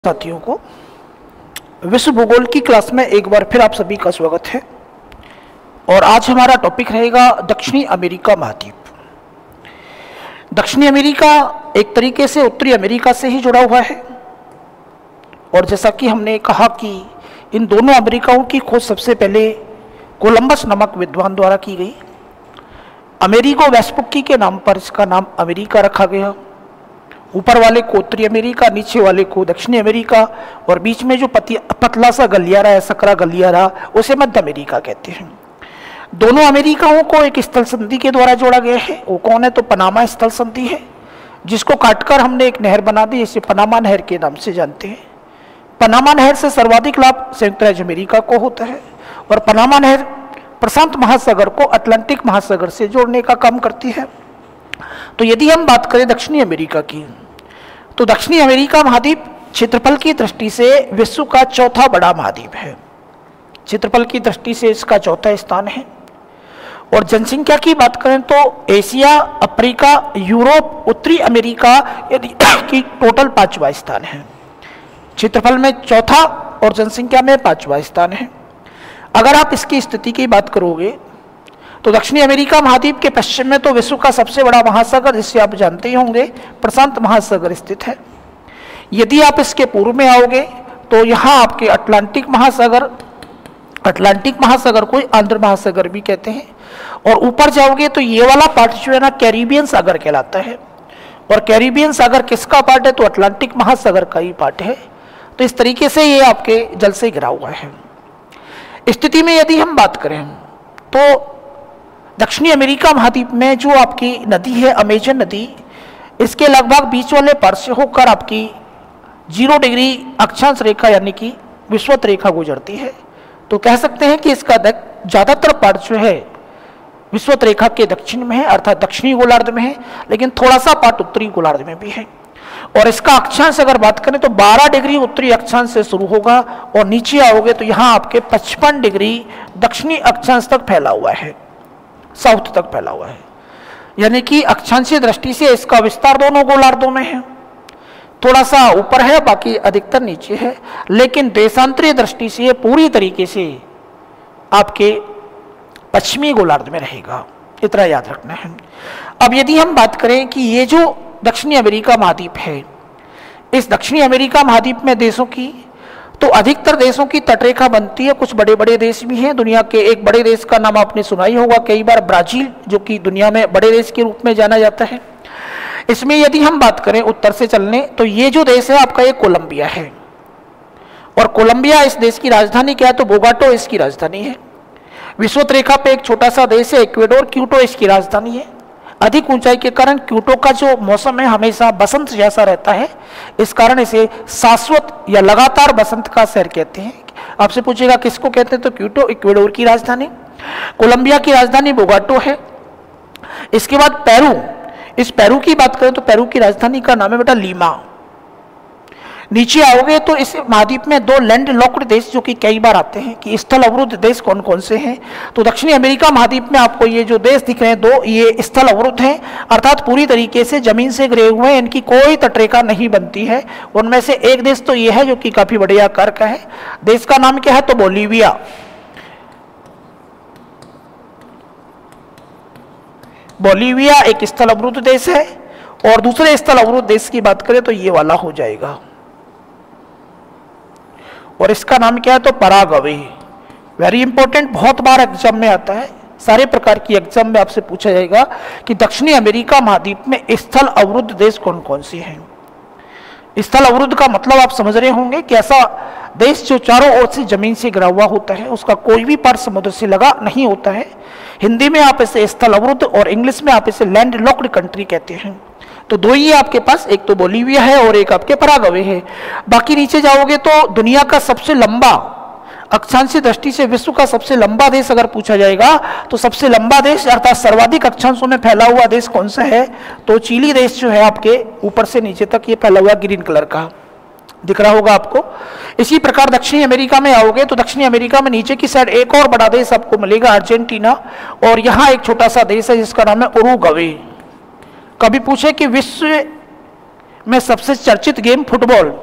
साथियों को विश्व भूगोल की क्लास में एक बार फिर आप सभी का स्वागत है। और आज हमारा टॉपिक रहेगा दक्षिणी अमेरिका महाद्वीप। दक्षिणी अमेरिका एक तरीके से उत्तरी अमेरिका से ही जुड़ा हुआ है और जैसा कि हमने कहा कि इन दोनों अमेरिकाओं की खोज सबसे पहले कोलंबस नामक विद्वान द्वारा की गई। अमेरिगो वेस्पुक्की के नाम पर इसका नाम अमेरिका रखा गया। ऊपर वाले को उत्तरी अमेरिका, नीचे वाले को दक्षिणी अमेरिका और बीच में जो पतला सा गलियारा है, सकरा गलियारा, उसे मध्य अमेरिका कहते हैं। दोनों अमेरिकाओं को एक स्थल संधि के द्वारा जोड़ा गया है। वो कौन है? तो पनामा स्थल संधि है, जिसको काटकर हमने एक नहर बना दी, इसे पनामा नहर के नाम से जानते हैं। पनामा नहर से सर्वाधिक लाभ संयुक्त राज्य अमेरिका को होता है और पनामा नहर प्रशांत महासागर को अटलांटिक महासागर से जोड़ने का काम करती है। तो यदि हम बात करें दक्षिणी अमेरिका की, तो दक्षिणी अमेरिका महाद्वीप क्षेत्रफल की दृष्टि से विश्व का चौथा बड़ा महाद्वीप है। क्षेत्रफल की दृष्टि से इसका चौथा स्थान है। और जनसंख्या की बात करें तो एशिया, अफ्रीका, यूरोप, उत्तरी अमेरिका यदि की टोटल 5वां स्थान है। क्षेत्रफल में चौथा और जनसंख्या में 5वां स्थान है। अगर आप इसकी स्थिति की बात करोगे तो दक्षिणी अमेरिका महाद्वीप के पश्चिम में तो विश्व का सबसे बड़ा महासागर, जिसे आप जानते ही होंगे, प्रशांत महासागर स्थित है। यदि आप इसके पूर्व में आओगे तो यहाँ आपके अटलांटिक महासागर को आंध्र महासागर भी कहते हैं। और ऊपर जाओगे तो ये वाला पार्ट जो है ना, कैरिबियन सागर कहलाता है। और कैरिबियन सागर किसका पार्ट है? तो अटलांटिक महासागर का ही पार्ट है। तो इस तरीके से ये आपके जल से घिरा हुआ है। स्थिति में यदि हम बात करें तो दक्षिणी अमेरिका महाद्वीप में जो आपकी नदी है, अमेजन नदी, इसके लगभग बीच वाले पार से होकर आपकी 0 डिग्री अक्षांश रेखा यानी कि विषुवत रेखा गुजरती है। तो कह सकते हैं कि इसका ज़्यादातर पार्ट जो है विषुवत रेखा के दक्षिण में है, अर्थात दक्षिणी गोलार्ध में है, लेकिन थोड़ा सा पार्ट उत्तरी गोलार्ध में भी है। और इसका अक्षांश अगर बात करें तो 12 डिग्री उत्तरी अक्षांश से शुरू होगा और नीचे आओगे तो यहाँ आपके 55 डिग्री दक्षिणी अक्षांश तक फैला हुआ है, साउथ तक फैला हुआ है। यानी कि अक्षांशीय दृष्टि से इसका विस्तार दोनों गोलार्धों में है। थोड़ा सा ऊपर है, बाकी अधिकतर नीचे है, लेकिन देशांतरीय दृष्टि से ये पूरी तरीके से आपके पश्चिमी गोलार्ध में रहेगा। इतना याद रखना है। अब यदि हम बात करें कि ये जो दक्षिणी अमेरिका महाद्वीप है, इस दक्षिणी अमेरिका महाद्वीप में देशों की तो अधिकतर देशों की तटरेखा बनती है। कुछ बड़े बड़े देश भी हैं। दुनिया के एक बड़े देश का नाम आपने सुना ही होगा कई बार, ब्राजील, जो कि दुनिया में बड़े देश के रूप में जाना जाता है। इसमें यदि हम बात करें उत्तर से चलने तो ये जो देश है आपका, ये कोलंबिया है। और कोलंबिया इस देश की राजधानी क्या है? तो बोगोटा इसकी राजधानी है। विषुवत रेखा पे एक छोटा सा देश है इक्वेडोर, क्यूटो इसकी राजधानी है। अधिक ऊंचाई के कारण क्यूटो का जो मौसम है हमेशा बसंत जैसा रहता है, इस कारण इसे शाश्वत या लगातार बसंत का शहर कहते हैं। आपसे पूछेगा किसको कहते हैं? तो क्यूटो इक्वेडोर की राजधानी। कोलंबिया की राजधानी बोगोटा है। इसके बाद पेरू, इस पेरू की बात करें तो पेरू की राजधानी का नाम है बेटा लीमा। नीचे आओगे तो इस महाद्वीप में 2 लैंड लॉक्ड देश जो कि कई बार आते हैं कि स्थल अवरुद्ध देश कौन कौन से हैं। तो दक्षिणी अमेरिका महाद्वीप में आपको ये जो देश दिख रहे हैं 2, ये स्थल अवरुद्ध हैं, अर्थात पूरी तरीके से जमीन से घिरे हुए हैं, इनकी कोई तटरेखा नहीं बनती है। उनमें से एक देश तो ये है जो कि काफी बड़े आकार का है। देश का नाम क्या है? तो बोलीविया। बोलीविया एक स्थल अवरुद्ध देश है। और दूसरे स्थल अवरुद्ध देश की बात करें तो ये वाला हो जाएगा, और इसका नाम क्या है? तो पराग्वे। वेरी इंपॉर्टेंट, बहुत बार एग्जाम में आता है, सारे प्रकार की एग्जाम में आपसे पूछा जाएगा कि दक्षिणी अमेरिका महाद्वीप में स्थल अवरुद्ध देश कौन कौन से हैं। स्थल अवरुद्ध का मतलब आप समझ रहे होंगे कि ऐसा देश जो चारों ओर से जमीन से घिरा हुआ होता है, उसका कोई भी पार्ट समुद्र से लगा नहीं होता है। हिंदी में आप इसे स्थल अवरुद्ध और इंग्लिश में आप इसे लैंड लॉक्ड कंट्री कहते हैं। तो 2 ही आपके पास, एक तो बोलीविया है और एक आपके पराग्वे है। बाकी नीचे जाओगे तो दुनिया का सबसे लंबा, अक्षांशीय दृष्टि से विश्व का सबसे लंबा देश अगर पूछा जाएगा तो सबसे लंबा देश अर्थात सर्वाधिक अक्षांशों में फैला हुआ देश कौन सा है? तो चिली देश जो है आपके ऊपर से नीचे तक ये फैला हुआ ग्रीन कलर का दिख रहा होगा आपको। इसी प्रकार दक्षिणी अमेरिका में आओगे तो दक्षिणी अमेरिका में नीचे की साइड एक और बड़ा देश आपको मिलेगा, अर्जेंटीना। और यहाँ एक छोटा सा देश है जिसका नाम है उरुग्वे। कभी पूछे कि विश्व में सबसे चर्चित गेम फुटबॉल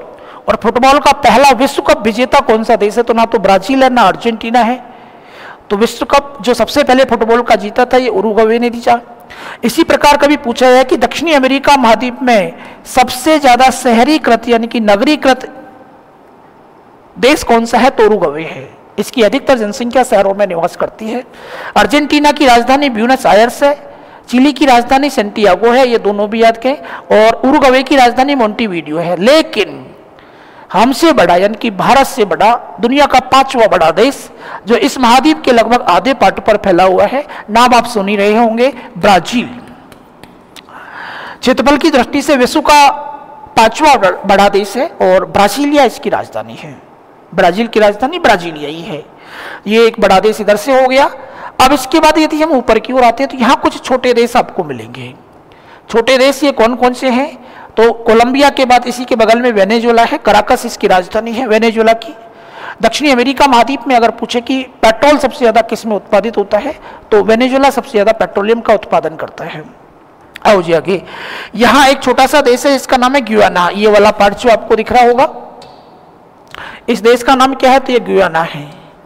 और फुटबॉल का पहला विश्व कप विजेता कौन सा देश है? तो ना तो ब्राजील है ना अर्जेंटीना है। तो विश्व कप जो सबसे पहले फुटबॉल का जीता था ये उरुग्वे ने जीता। इसी प्रकार कभी पूछा है कि दक्षिणी अमेरिका महाद्वीप में सबसे ज्यादा शहरीकृत यानी कि नगरीकृत देश कौन सा है? तो उरुग्वे है। इसकी अधिकतर जनसंख्या शहरों में निवास करती है। अर्जेंटीना की राजधानी ब्यूनस आयर्स है, चिली की राजधानी सेंटियागो है, ये दोनों भी याद करें, और उरुग्वे की राजधानी मोंटेवीडियो है। लेकिन हमसे बड़ा यानी कि भारत से बड़ा दुनिया का 5वां बड़ा देश जो इस महाद्वीप के लगभग आधे पार्ट पर फैला हुआ है, नाम आप सुन ही रहे होंगे, ब्राजील। क्षेत्रफल की दृष्टि से विश्व का 5वां बड़ा देश है और ब्राजीलिया इसकी राजधानी है। ब्राजील की राजधानी ब्राजीलिया ही है। ये एक बड़ा देश इधर से हो गया। अब इसके बाद यदि हम ऊपर की ओर आते हैं तो यहाँ कुछ छोटे देश आपको मिलेंगे। छोटे देश ये कौन कौन से हैं? तो कोलंबिया के बाद इसी के बगल में वेनेजुएला है, कराकस इसकी राजधानी है वेनेजुएला की। दक्षिणी अमेरिका महाद्वीप में अगर पूछे कि पेट्रोल सबसे ज्यादा किस में उत्पादित होता है तो वेनेजुएला सबसे ज्यादा पेट्रोलियम का उत्पादन करता है। आओ जी आगे। यहाँ एक छोटा सा देश है जिसका नाम है गुयाना। ये वाला पार्ट जो आपको दिख रहा होगा, इस देश का नाम क्या है? तो ये गुयाना है।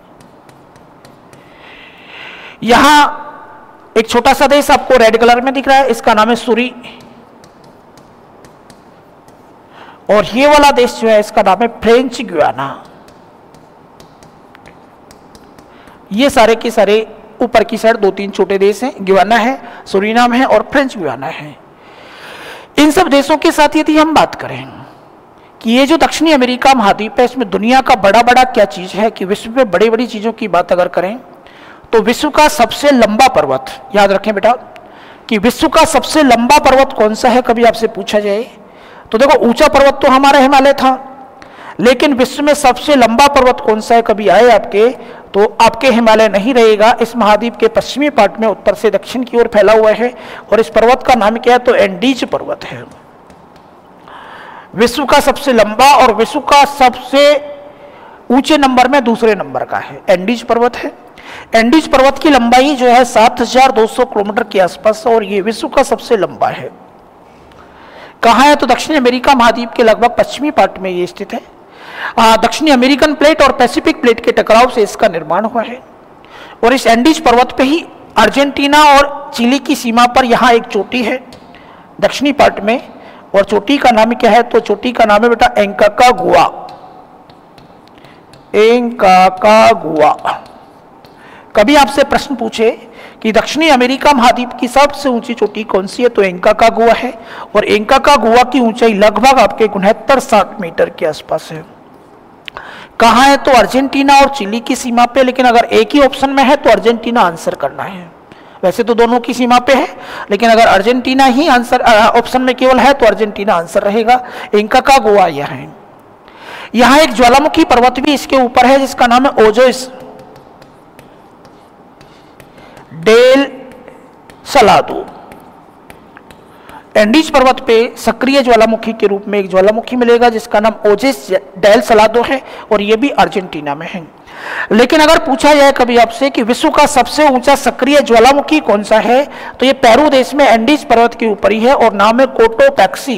यहां एक छोटा सा देश आपको रेड कलर में दिख रहा है, इसका नाम है सूरी। और ये वाला देश जो है इसका नाम है फ्रेंच गुयाना। ये सारे के सारे ऊपर की साइड 2-3 छोटे देश हैं, गुयाना है, सूरीनाम है और फ्रेंच गुयाना है। इन सब देशों के साथ यदि हम बात करें कि ये जो दक्षिणी अमेरिका महाद्वीप है इसमें दुनिया का बड़ा बड़ा क्या चीज है कि विश्व में बड़ी बड़ी चीजों की बात अगर करें तो विश्व का सबसे लंबा पर्वत, याद रखें बेटा कि विश्व का सबसे लंबा पर्वत कौन सा है, कभी आपसे पूछा जाए तो देखो ऊंचा पर्वत तो हमारा हिमालय था, लेकिन विश्व में सबसे लंबा पर्वत कौन सा है कभी आए आपके, तो आपके हिमालय नहीं रहेगा। इस महाद्वीप के पश्चिमी पार्ट में उत्तर से दक्षिण की ओर फैला हुआ है और इस पर्वत का नाम क्या है? तो एंडीज पर्वत है। विश्व का सबसे लंबा और विश्व का सबसे ऊंचे नंबर में दूसरे नंबर का है, एंडीज पर्वत है। एंडीज पर्वत की लंबाई जो है 7200 किलोमीटर के आसपास और ये विश्व का सबसे लंबा है। कहाँ है? तो दक्षिण अमेरिका महाद्वीप के लगभग पश्चिमी पार्ट में ये स्थित है। दक्षिणी अमेरिकन प्लेट और पैसिफिक प्लेट के टकराव से इसका निर्माण हुआ है और इस एंडीज पर्वत पे ही अर्जेंटीना और चिली की सीमा पर यहाँ एक चोटी है दक्षिणी पार्ट में, और चोटी का नाम क्या है? तो चोटी का नाम है बेटा एंकाकागुआ। एंकाकागुआ। कभी आपसे प्रश्न पूछे कि दक्षिणी अमेरिका महाद्वीप की सबसे ऊंची चोटी कौन सी है? तो एंकाकागुआ है और एंकाकागुआ की ऊंचाई लगभग आपके 69-60 मीटर के आसपास है। कहाँ है? तो अर्जेंटीना और चिली की सीमा पे, लेकिन अगर एक ही ऑप्शन में है तो अर्जेंटीना आंसर करना है। वैसे तो दोनों की सीमा पे है, लेकिन अगर अर्जेंटीना ही आंसर ऑप्शन में केवल है तो अर्जेंटीना आंसर रहेगा। एंकाकागुआ यह है। यहाँ एक ज्वालामुखी पर्वत भी इसके ऊपर है जिसका नाम है ओजोस डेल सलादो। एंडीज पर्वत पे सक्रिय ज्वालामुखी के रूप में एक ज्वालामुखी मिलेगा जिसका नाम ओजेस डेल सलादो है और यह भी अर्जेंटीना में है। लेकिन अगर पूछा जाए कभी आपसे कि विश्व का सबसे ऊंचा सक्रिय ज्वालामुखी कौन सा है, तो यह पेरू देश में एंडीज पर्वत के ऊपर ही है और नाम है कोटोपैक्सी।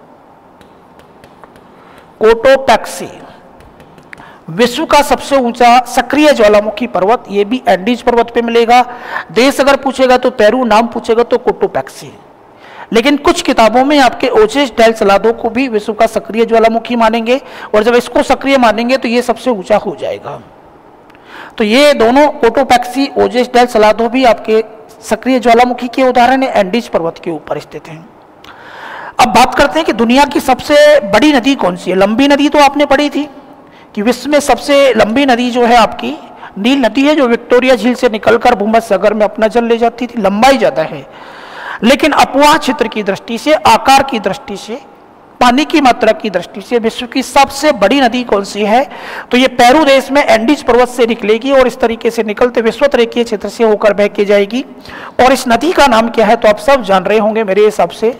कोटोपैक्सी विश्व का सबसे ऊंचा सक्रिय ज्वालामुखी पर्वत, यह भी एंडीज पर्वत पे मिलेगा। देश अगर पूछेगा तो पेरू, नाम पूछेगा तो कोटोपैक्सी। लेकिन कुछ किताबों में आपके ओजेस डेल सलादो को भी विश्व का सक्रिय ज्वालामुखी मानेंगे और जब इसको सक्रिय मानेंगे तो ये सबसे ऊंचा हो जाएगा। तो ये दोनों कोटोपैक्सी, ओजेस डेल सलादो भी आपके सक्रिय ज्वालामुखी के उदाहरण है, एंडीज पर्वत के ऊपर स्थित हैं। अब बात करते हैं कि दुनिया की सबसे बड़ी नदी कौन सी है। लंबी नदी तो आपने पढ़ी थी कि विश्व में सबसे लंबी नदी जो है आपकी नील नदी है, जो विक्टोरिया झील से निकलकर भूमध्यसागर में अपना जल ले जाती थी। लंबाई ज्यादा है, लेकिन अपवाह क्षेत्र की दृष्टि से, आकार की दृष्टि से, पानी की मात्रा की दृष्टि से विश्व की सबसे बड़ी नदी कौन सी है, तो ये पेरू देश में एंडीज पर्वत से निकलेगी और इस तरीके से निकलते विश्वतरेखीय क्षेत्र से होकर बह के जाएगी। और इस नदी का नाम क्या है? तो आप सब जान रहे होंगे मेरे हिसाब से,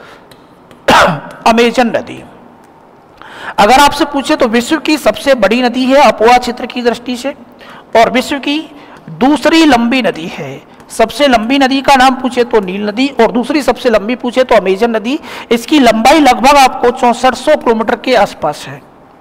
अमेजन नदी। अगर आपसे पूछे तो विश्व की सबसे बड़ी नदी है अपवाह क्षेत्र की दृष्टि से और विश्व की दूसरी लंबी नदी है। सबसे लंबी नदी का नाम पूछे तो नील नदी और दूसरी सबसे लंबी पूछे तो अमेजन नदी। इसकी लंबाई लगभग आपको 6400 किलोमीटर के आसपास है।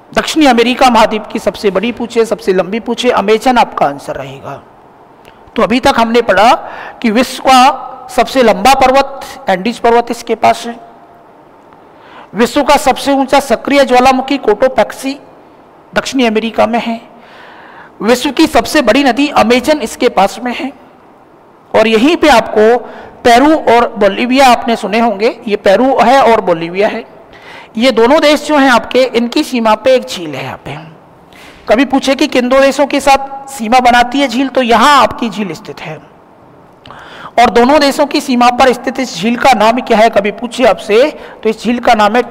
दक्षिणी अमेरिका महाद्वीप की सबसे बड़ी पूछे, सबसे लंबी पूछे, अमेजन आपका आंसर रहेगा। तो अभी तक हमने पढ़ा कि विश्व का सबसे लंबा पर्वत एंडीज पर्वत इसके पास है, विश्व का सबसे ऊंचा सक्रिय ज्वालामुखी कोटोपैक्सी दक्षिणी अमेरिका में है, विश्व की सबसे बड़ी नदी अमेजन इसके पास में है, और यहीं पे आपको पेरू और बोलिविया आपने सुने होंगे, ये पेरू है और बोलिविया है, ये दोनों देश जो हैं आपके, इनकी सीमा पे एक झील है यहाँ पे। कभी पूछे कि किन दो देशों के साथ सीमा बनाती है झील, तो यहाँ आपकी झील स्थित है, और दोनों देशों की सीमा पर स्थित इस झील का नाम क्या है, कभी पूछे आपसे, तो इस झील का नाम है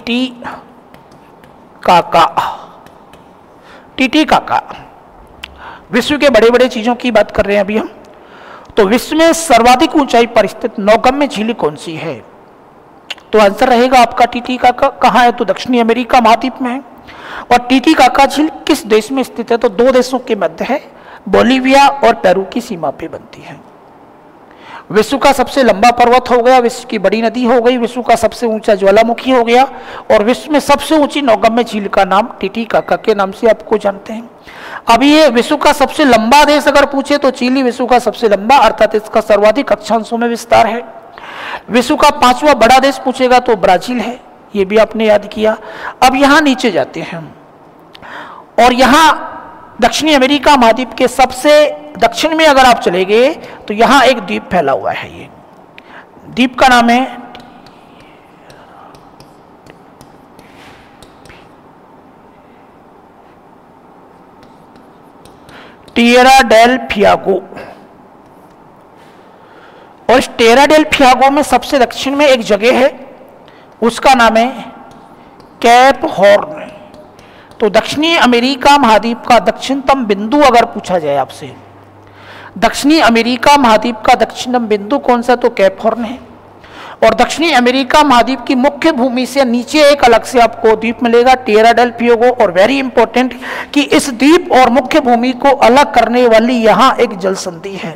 टीटीकाका। टीटीकाका। विश्व के बड़े बड़े चीजों की बात कर रहे हैं अभी हम। तो विश्व में सर्वाधिक ऊंचाई पर स्थित नौगम्य झील कौन सी है, तो आंसर रहेगा आपका टीटीकाका। कहाँ है, तो दक्षिणी अमेरिका महाद्वीप में है। और टीटीकाका झील किस देश में स्थित है, तो दो देशों के मध्य है, बोलिविया और पेरू की सीमा पे बनती है। विश्व का सबसे लंबा पर्वत हो गया, विश्व की बड़ी नदी हो गई, विश्व का सबसे ऊंचा ज्वालामुखी हो गया, और विश्व में सबसे ऊंची नौगम्य झील का नाम टीटीकाका के नाम से आपको जानते हैं। अब ये विश्व का सबसे लंबा देश अगर पूछे तो चिली विश्व का सबसे लंबा, अर्थात इसका सर्वाधिक अक्षांशों में विस्तार है। विश्व का 5वां बड़ा देश पूछेगा तो ब्राजील है, ये भी आपने याद किया। अब यहां नीचे जाते हैं हम, और यहां दक्षिणी अमेरिका महाद्वीप के सबसे दक्षिण में अगर आप चले गए तो यहां एक द्वीप फैला हुआ है, ये द्वीप का नाम है टिएरा डेल फ्यूगो। और इस टिएरा डेल फ्यूगो में सबसे दक्षिण में एक जगह है, उसका नाम है कैप हॉर्न। तो दक्षिणी अमेरिका महाद्वीप का दक्षिणतम बिंदु अगर पूछा जाए आपसे, दक्षिणी अमेरिका महाद्वीप का दक्षिणतम बिंदु कौन सा, तो कैप हॉर्न है। और दक्षिणी अमेरिका महाद्वीप की मुख्य भूमि से नीचे एक अलग से आपको द्वीप मिलेगा टिएरा डेल फ्यूगो। और वेरी इंपॉर्टेंट कि इस द्वीप और मुख्य भूमि को अलग करने वाली यहां एक जल संधि है।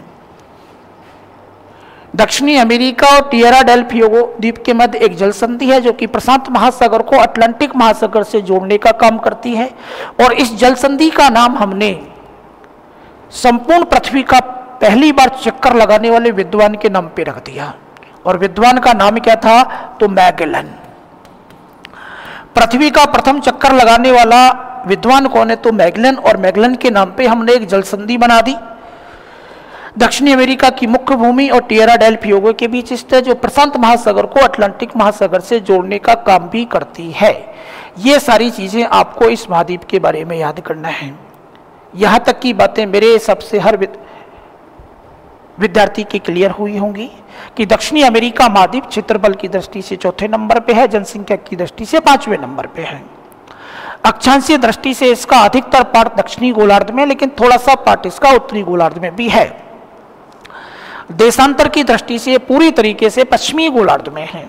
दक्षिणी अमेरिका और टिएरा डेल फ्यूगो द्वीप के मध्य एक जल संधि है जो कि प्रशांत महासागर को अटलांटिक महासागर से जोड़ने का काम करती है। और इस जल संधि का नाम हमने संपूर्ण पृथ्वी का पहली बार चक्कर लगाने वाले विद्वान के नाम पे रख दिया, और विद्वान का नाम क्या था, तो मैगेलन। पृथ्वी का प्रथम चक्कर लगाने वाला विद्वान कौन है, तो मैगेलन। और मैगेलन के नाम पे हमने एक जल संधि बना दी। दक्षिणी अमेरिका की मुख्य भूमि और टिएरा डेल फ्यूगो के बीच स्थित, जो प्रशांत महासागर को अटलांटिक महासागर से जोड़ने का काम भी करती है। ये सारी चीजें आपको इस महाद्वीप के बारे में याद करना है। यहां तक की बातें मेरे हिसाब से हर विद्यार्थी की क्लियर हुई होंगी कि दक्षिणी अमेरिका महाद्वीप क्षेत्रफल की दृष्टि से चौथे नंबर पे है, जनसंख्या की दृष्टि से 5वें नंबर पे है। अक्षांशीय दृष्टि से इसका अधिकतर पार्ट दक्षिणी गोलार्ध में, लेकिन थोड़ा सा पार्ट इसका उत्तरी गोलार्ध में भी है। देशांतर की दृष्टि से पूरी तरीके से पश्चिमी गोलार्ध में है।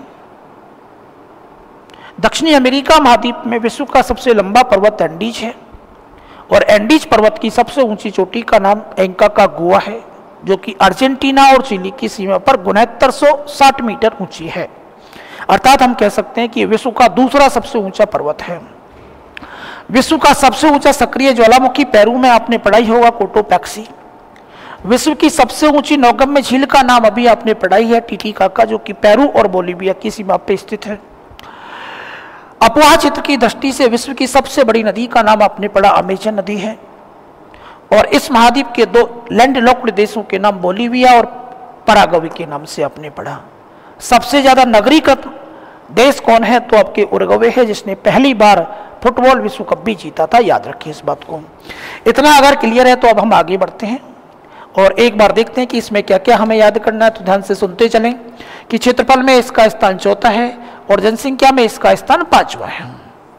दक्षिणी अमेरिका महाद्वीप में विश्व का सबसे लंबा पर्वत एंडीज है, और एंडीज पर्वत की सबसे ऊंची चोटी का नाम एंकाकागुआ है, जो कि अर्जेंटीना और चिली की सीमा पर 6960 मीटर ऊंची है। अर्थात हम कह सकते हैं कि विश्व का दूसरा सबसे ऊंचा पर्वत है। विश्व का सबसे ऊंचा सक्रिय ज्वालामुखी पेरू में आपने पढ़ाई होगा कोटोपैक्सी। विश्व की सबसे ऊंची नौगम्य झील का नाम अभी आपने पढ़ाई है टीटीकाका, जो कि पेरू और बोलिविया की सीमा पर स्थित है। अपवाह क्षेत्र की दृष्टि से विश्व की सबसे बड़ी नदी का नाम आपने पढ़ा अमेजन नदी है। और इस महाद्वीप के दो लैंडलॉक्ड देशों के नाम बोलिविया और पराग्वे के नाम से आपने पढ़ा। सबसे ज्यादा नगरीकृत देश कौन है, तो आपके उरुग्वे है, जिसने पहली बार फुटबॉल विश्व कप भी जीता था। याद रखिए इस बात को। इतना अगर क्लियर है तो अब हम आगे बढ़ते हैं और एक बार देखते हैं कि इसमें क्या क्या हमें याद करना है। तो ध्यान से सुनते चलें कि क्षेत्रफल में इसका स्थान चौथा है और जनसंख्या में इसका स्थान 5वां है।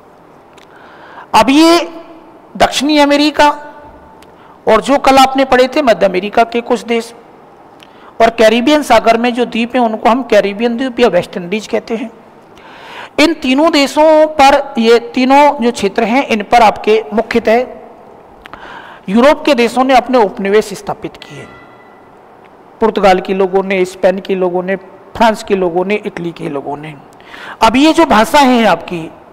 अब ये दक्षिणी अमेरिका और जो कल आपने पढ़े थे मध्य अमेरिका के कुछ देश और कैरिबियन सागर में जो द्वीप है उनको हम कैरिबियन द्वीप या वेस्ट इंडीज कहते हैं। इन तीनों देशों पर, ये तीनों जो क्षेत्र हैं इन पर आपके मुख्यतः यूरोप के देशों ने अपने उपनिवेश स्थापित किए। पुर्तगाल के लोगों ने, स्पेन के लोगों ने, फ्रांस के लोगों ने, इटली के लोगों ने। अब ये जो भाषा है आपकी,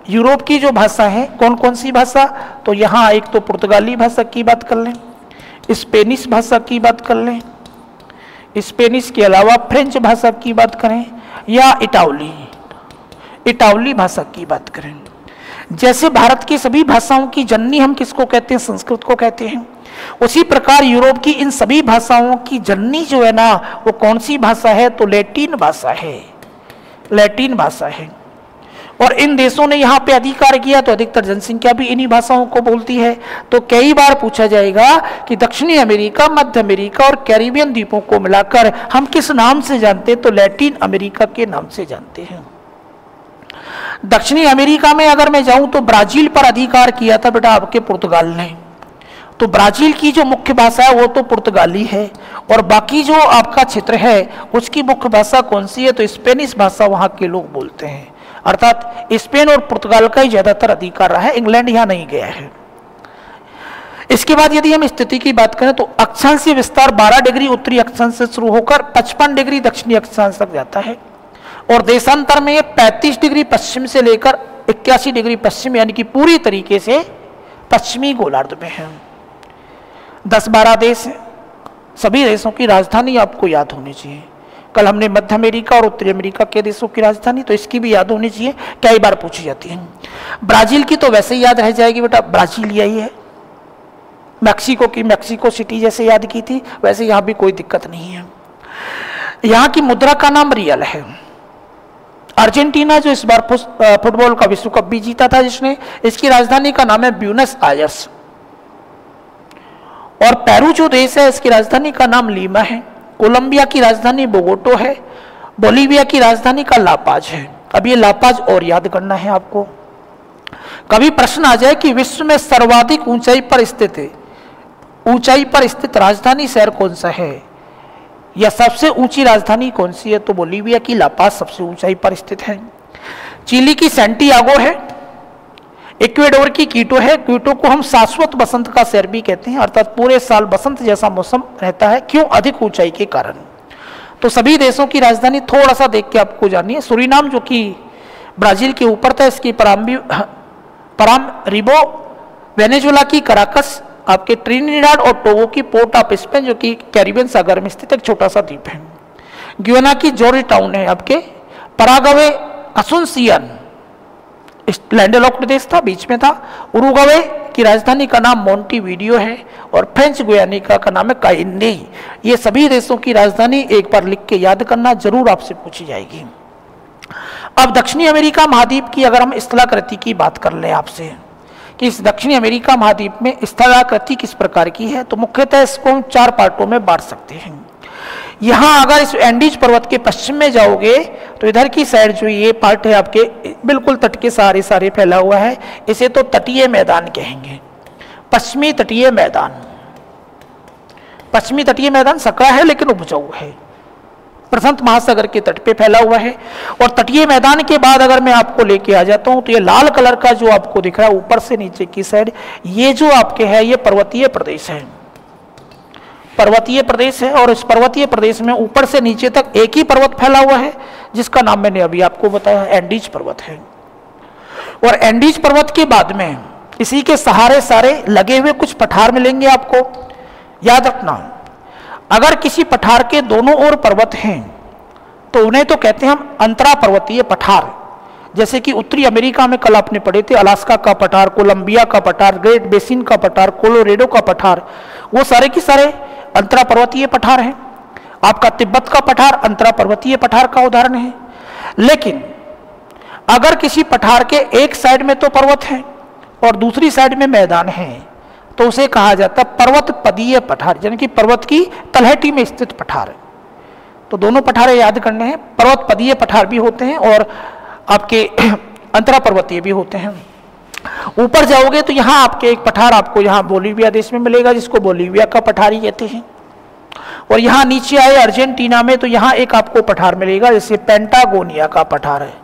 यूरोप की जो भाषा है कौन कौन सी भाषा, तो यहाँ एक तो पुर्तगाली भाषा की बात कर लें, स्पेनिश भाषा की बात कर लें, स्पेनिश के अलावा फ्रेंच भाषा की बात करें, या इटावली भाषा की बात करें। जैसे भारत की सभी भाषाओं की जननी हम किसको कहते हैं, संस्कृत को कहते हैं, उसी प्रकार यूरोप की इन सभी भाषाओं की जननी जो है ना वो कौन सी भाषा है, तो लैटिन भाषा है, लैटिन भाषा है। और इन देशों ने यहाँ पे अधिकार किया तो अधिकतर जनसंख्या भी इन्हीं भाषाओं को बोलती है। तो कई बार पूछा जाएगा कि दक्षिणी अमेरिका, मध्य अमेरिका और कैरिबियन द्वीपों को मिलाकर हम किस नाम से जानते हैं, तो लैटिन अमेरिका के नाम से जानते हैं। दक्षिणी अमेरिका में अगर मैं जाऊं तो ब्राजील पर अधिकार किया था बेटा आपके पुर्तगाल ने, तो ब्राजील की जो मुख्य भाषा है वो तो पुर्तगाली है, और बाकी जो आपका क्षेत्र है उसकी मुख्य भाषा कौन सी है, तो स्पेनिश भाषा वहां के लोग बोलते हैं। अर्थात स्पेन और पुर्तगाल का ही ज्यादातर अधिकार रहा है, इंग्लैंड यहां नहीं गया है। इसके बाद यदि हम स्थिति की बात करें तो अक्षांशीय विस्तार 12 डिग्री उत्तरी अक्षांश से शुरू होकर 55 डिग्री दक्षिणी अक्षांश तक जाता है, और देशांतर में 35 डिग्री पश्चिम से लेकर 81 डिग्री पश्चिम, यानी कि पूरी तरीके से पश्चिमी गोलार्ध में है। 10-12 देश हैं, सभी देशों की राजधानी आपको याद होनी चाहिए। कल हमने मध्य अमेरिका और उत्तरी अमेरिका के देशों की राजधानी, तो इसकी भी याद होनी चाहिए, कई बार पूछी जाती है। ब्राजील की तो वैसे ही याद रह जाएगी बेटा, ब्राजीलिया ही है। मैक्सिको की मैक्सिको सिटी जैसे याद की थी वैसे यहाँ भी कोई दिक्कत नहीं है। यहाँ की मुद्रा का नाम रियल है। अर्जेंटीना जो इस बार फुटबॉल का विश्व कप भी जीता था जिसने, इसकी राजधानी का नाम है ब्यूनस आयर्स। और पेरू जो देश है इसकी राजधानी का नाम लीमा है। कोलंबिया की राजधानी बोगोटो है। बोलीविया की राजधानी का लापाज है। अब ये लापाज और याद करना है आपको। कभी प्रश्न आ जाए कि विश्व में सर्वाधिक ऊंचाई पर स्थित राजधानी शहर कौन सा है या सबसे ऊंची राजधानी कौन सी है, तो बोलीविया की लापाज सबसे ऊंचाई पर स्थित है। चिली की सैंटियागो है। इक्वेडोर की क्विटो है। क्विटो को हम शाश्वत बसंत का शहर भी कहते हैं, अर्थात पूरे साल बसंत जैसा मौसम रहता है। क्यों? अधिक ऊंचाई के कारण। तो सभी देशों की राजधानी थोड़ा सा देख के आपको जानिए। सूरीनाम जो कि ब्राजील के ऊपर था, इसकी परामरिबो, वेनेजुएला की कराकस, आपके ट्रिनिडाड और टोगो की पोर्ट ऑफ स्पेन जो कि कैरिबियन सागर में स्थित एक छोटा सा द्वीप है। ग्युयाना की जॉर्ज टाउन है आपके। पराग्वे असुनसियन लैंडलॉक्ड देश था, बीच में था। उरुग्वे की राजधानी का नाम मोंटेवीडियो है और फ्रेंच गुयानिका का नाम है काइंडी। ये सभी देशों की राजधानी एक बार लिख के याद करना, जरूर आपसे पूछी जाएगी। अब दक्षिणी अमेरिका महाद्वीप की अगर हम स्थलाकृति की बात कर लें आपसे कि इस दक्षिणी अमेरिका महाद्वीप में स्थलाकृति किस प्रकार की है, तो मुख्यतः इसको हम 4 पार्टों में बांट सकते हैं। यहाँ अगर इस एंडीज पर्वत के पश्चिम में जाओगे तो इधर की साइड जो ये पार्ट है आपके बिल्कुल तट के सारे फैला हुआ है, इसे तो तटीय मैदान कहेंगे। पश्चिमी तटीय मैदान सकरा है लेकिन उपजाऊ है, प्रशांत महासागर के तट पे फैला हुआ है। और तटीय मैदान के बाद अगर मैं आपको लेके आ जाता हूं तो ये लाल कलर का जो आपको दिख रहा है ऊपर से नीचे की साइड, ये जो आपके है ये पर्वतीय प्रदेश है। पर्वतीय प्रदेश है और इस पर्वतीय प्रदेश में ऊपर से नीचे तक एक ही पर्वत फैला हुआ है जिसका नाम मैंने अभी आपको बताया, एंडीज पर्वत है। और एंडीज पर्वत के बाद में इसी के सहारे सारे लगे हुए कुछ पठार मिलेंगे आपको। याद रखना, अगर किसी पठार के दोनों ओर पर्वत हैं तो उन्हें तो कहते हैं हम अंतरा पर्वतीय पठार। जैसे कि उत्तरी अमेरिका में कल आपने पढ़े थे, अलास्का का पठार, कोलंबिया का पठार, ग्रेट बेसिन का पठार, कोलोरेडो का पठार, वो सारे की सारे अंतरा पर्वतीय पठार हैं। आपका तिब्बत का पठार अंतरा पर्वतीय पठार का उदाहरण है। लेकिन अगर किसी पठार के एक साइड में तो पर्वत है और दूसरी साइड में मैदान है तो उसे कहा जाता है पर्वत पदीय पठार, यानी कि पर्वत की तलहटी में स्थित पठार। तो दोनों पठार याद करने हैं, पर्वत पदीय पठार भी होते हैं और आपके अंतरा पर्वतीय भी होते हैं। ऊपर जाओगे तो यहाँ आपके एक पठार आपको यहाँ बोलीविया देश में मिलेगा जिसको बोलीविया का पठार ही कहते हैं। और यहाँ नीचे आए अर्जेंटीना में तो यहाँ एक आपको पठार मिलेगा जिसे पेंटागोनिया का पठार है,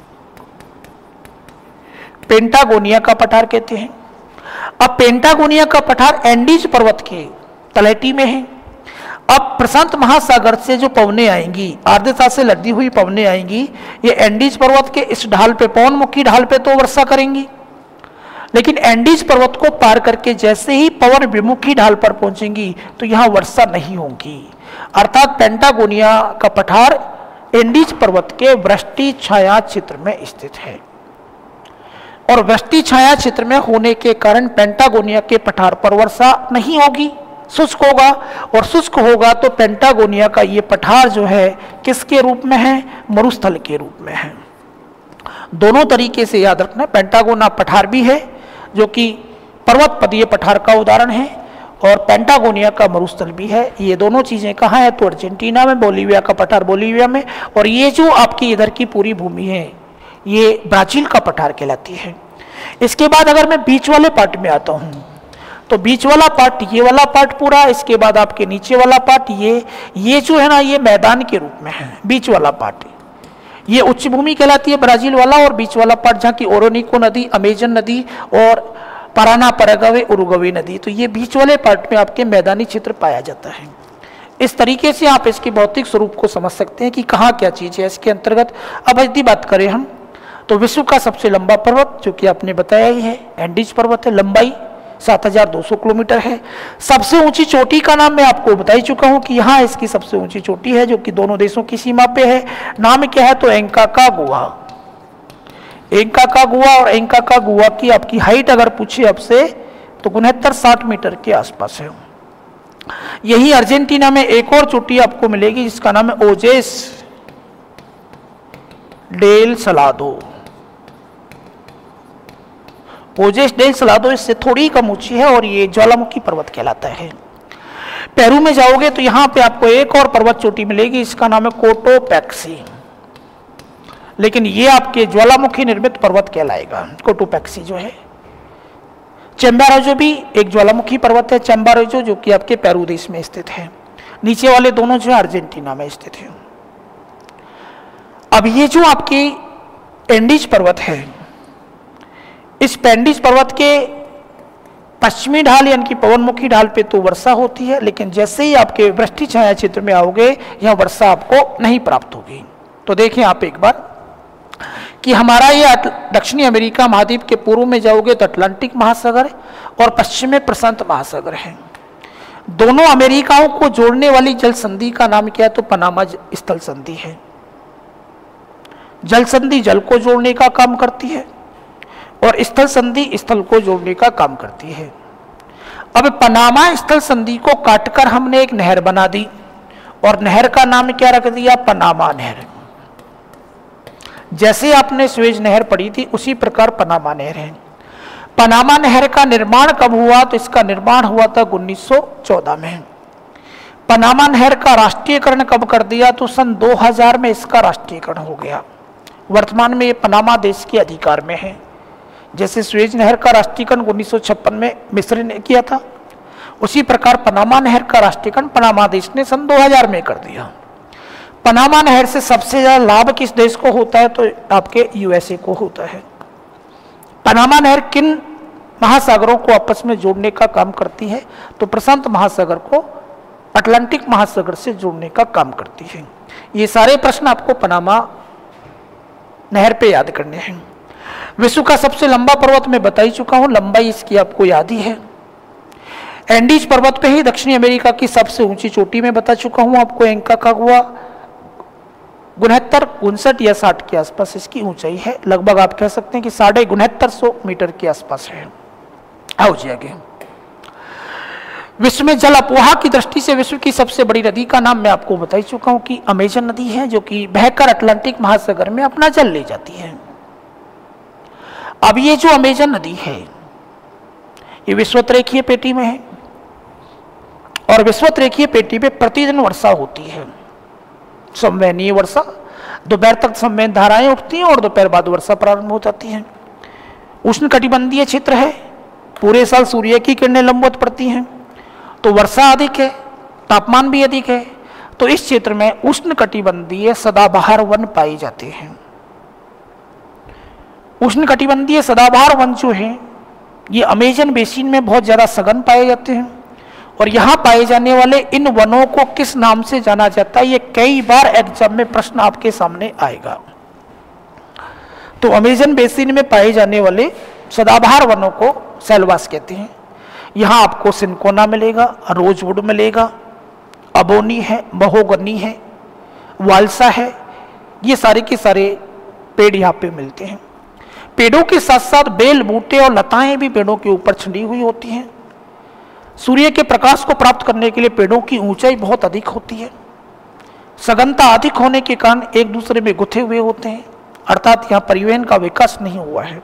पेंटागोनिया का पठार कहते हैं। अब पेंटागोनिया का पठार एंडीज पर्वत के तलहटी में है। अब प्रशांत महासागर से जो पवनें आएंगी, आर्द्रता से लदी हुई पवनें आएंगी, ये एंडीज पर्वत के इस ढाल पे, पवनमुखी ढाल पे तो वर्षा करेंगी, लेकिन एंडीज पर्वत को पार करके जैसे ही पवन विमुखी ढाल पर पहुंचेंगी तो यहां वर्षा नहीं होगी। अर्थात पेंटागोनिया का पठार एंडीज पर्वत के वृष्टि छाया क्षेत्र में स्थित है, और वृष्टि छाया क्षेत्र में होने के कारण पेंटागोनिया के पठार पर वर्षा नहीं होगी, शुष्क होगा। और शुष्क होगा तो पेंटागोनिया का ये पठार जो है किसके रूप में है? मरुस्थल के रूप में है। दोनों तरीके से याद रखना, पेंटागोना पठार भी है जो कि पर्वत पदीय पठार का उदाहरण है, और पेंटागोनिया का मरुस्थल भी है। ये दोनों चीजें कहाँ है? तो अर्जेंटीना में, बोलीविया का पठार बोलीविया में, और ये जो आपकी इधर की पूरी भूमि है ये ब्राजील का पठार कहलाती है। इसके बाद अगर मैं बीच वाले पार्ट में आता हूँ तो बीच वाला पार्ट, ये वाला पार्ट पूरा, इसके बाद आपके नीचे वाला पार्ट, ये जो है ना ये मैदान के रूप में है। बीच वाला पार्ट ये उच्च भूमि कहलाती है ब्राजील वाला, और बीच वाला पार्ट जहाँ की ओरोनिको नदी, अमेजन नदी और पाराना पैराग्वे, उरुग्वे नदी, तो ये बीच वाले पार्ट में आपके मैदानी क्षेत्र पाया जाता है। इस तरीके से आप इसके भौतिक स्वरूप को समझ सकते हैं कि कहाँ क्या चीज़ है इसके अंतर्गत। अब यदि बात करें हम तो विश्व का सबसे लंबा पर्वत जो कि आपने बताया ही है एंडीज पर्वत है, लंबाई 7200 किलोमीटर है। सबसे ऊंची चोटी का नाम मैं आपको बता ही चुका हूं कि यहाँ इसकी सबसे ऊंची चोटी है जो कि दोनों देशों की सीमा पे है। नाम क्या है? तो एंकाकागुआ। एंकाकागुआ, और एंकाकागुआ की आपकी हाइट अगर पूछे आपसे तो 69-60 मीटर के आसपास है। यही अर्जेंटीना में एक और चोटी आपको मिलेगी जिसका नाम है Ojos del Salado. Ojos del Salado इससे थोड़ी कम ऊंची है और ये ज्वालामुखी पर्वत कहलाता है। पेरू में जाओगे तो यहाँ पे आपको एक और पर्वत चोटी मिलेगी, इसका नाम है कोटोपैक्सी, लेकिन ये आपके ज्वालामुखी निर्मित पर्वत कहलाएगा कोटोपैक्सी जो है। चेम्बारोजो भी एक ज्वालामुखी पर्वत है, चेम्बारोजो जो कि आपके पेरू देश में स्थित है। नीचे वाले दोनों जो है अर्जेंटीना में स्थित है। अब ये जो आपकी एंडीज पर्वत है, इस पेंडीज पर्वत के पश्चिमी ढाल यानी कि पवनमुखी ढाल पे तो वर्षा होती है, लेकिन जैसे ही आपके वृष्टि छाया क्षेत्र में आओगे यह वर्षा आपको नहीं प्राप्त होगी। तो देखें आप एक बार कि हमारा ये दक्षिणी अमेरिका महाद्वीप के पूर्व में जाओगे तो अटलांटिक महासागर और पश्चिम में प्रशांत महासागर है। दोनों अमेरिकाओं को जोड़ने वाली जल संधि का नाम क्या है? तो पनामा स्थल संधि है। जल संधि जल को जोड़ने का काम करती है और स्थल संधि स्थल को जोड़ने का काम करती है। अब पनामा स्थल संधि को काटकर हमने एक नहर बना दी और नहर का नाम क्या रख दिया? पनामा नहर। जैसे आपने स्वेज नहर पढ़ी थी उसी प्रकार पनामा नहर है। पनामा नहर का निर्माण कब हुआ? तो इसका निर्माण हुआ था 1914 में। पनामा नहर का राष्ट्रीयकरण कब कर दिया? तो सन 2000 में इसका राष्ट्रीयकरण हो गया। वर्तमान में ये पनामा देश के अधिकार में है। जैसे स्वेज नहर का राष्ट्रीयकरण 1956 में मिस्र ने किया था, उसी प्रकार पनामा नहर का राष्ट्रीयकरण पनामा देश ने सन 2000 में कर दिया। पनामा नहर से सबसे ज्यादा लाभ किस देश को होता है? तो आपके यूएसए को होता है। पनामा नहर किन महासागरों को आपस में जोड़ने का काम करती है? तो प्रशांत महासागर को अटलांटिक महासागर से जोड़ने का काम करती है। ये सारे प्रश्न आपको पनामा नहर पे याद करने हैं। विश्व का सबसे लंबा पर्वत मैं बता ही चुका हूं, लंबाई इसकी आपको याद ही है। एंडीज पर्वत पे ही दक्षिणी अमेरिका की सबसे ऊंची चोटी में बता चुका हूं आपको, एंकाकागुआ 69 या 60 के आसपास इसकी ऊंचाई है। लगभग आप कह सकते हैं कि 6950 मीटर के आसपास है। आओ जी आगे। विश्व में जल अपवाह की दृष्टि से विश्व की सबसे बड़ी नदी का नाम मैं आपको बता ही चुका हूं कि अमेजन नदी है, जो कि बहकर अटलांटिक महासागर में अपना जल ले जाती है। अब ये जो अमेजन नदी है ये विश्वतरेखीय पेटी में है और विश्वतरेखीय पेटी पे प्रतिदिन वर्षा होती है। संवहनीय वर्षा, दोपहर तक संवहन धाराएं उठती हैं और दोपहर बाद वर्षा प्रारंभ हो जाती है। उष्णकटिबंधीय क्षेत्र है, पूरे साल सूर्य की किरणें लंबवत पड़ती हैं, तो वर्षा अधिक है, तापमान भी अधिक है। तो इस क्षेत्र में उष्णकटिबंधीय सदाबहार वन पाए जाते हैं। उष्णकटिबंधीय सदाबहार वन जो है ये अमेजन बेसिन में बहुत ज़्यादा सघन पाए जाते हैं और यहाँ पाए जाने वाले इन वनों को किस नाम से जाना जाता है? ये कई बार एग्जाम में प्रश्न आपके सामने आएगा। तो अमेजन बेसिन में पाए जाने वाले सदाबहार वनों को सेल्वास कहते हैं। यहाँ आपको सिनकोना मिलेगा, रोजवुड मिलेगा, अबोनी है, महोगनी है, वालसा है, ये सारे के सारे पेड़ यहाँ पे मिलते हैं। पेड़ों के साथ साथ बेल, बूटे और लताएं भी पेड़ों के ऊपर छिड़ी हुई होती हैं। सूर्य के प्रकाश को प्राप्त करने के लिए पेड़ों की ऊंचाई बहुत अधिक होती है। सघनता अधिक होने के कारण एक दूसरे में गुथे हुए होते हैं, अर्थात यहाँ परिवहन का विकास नहीं हुआ है।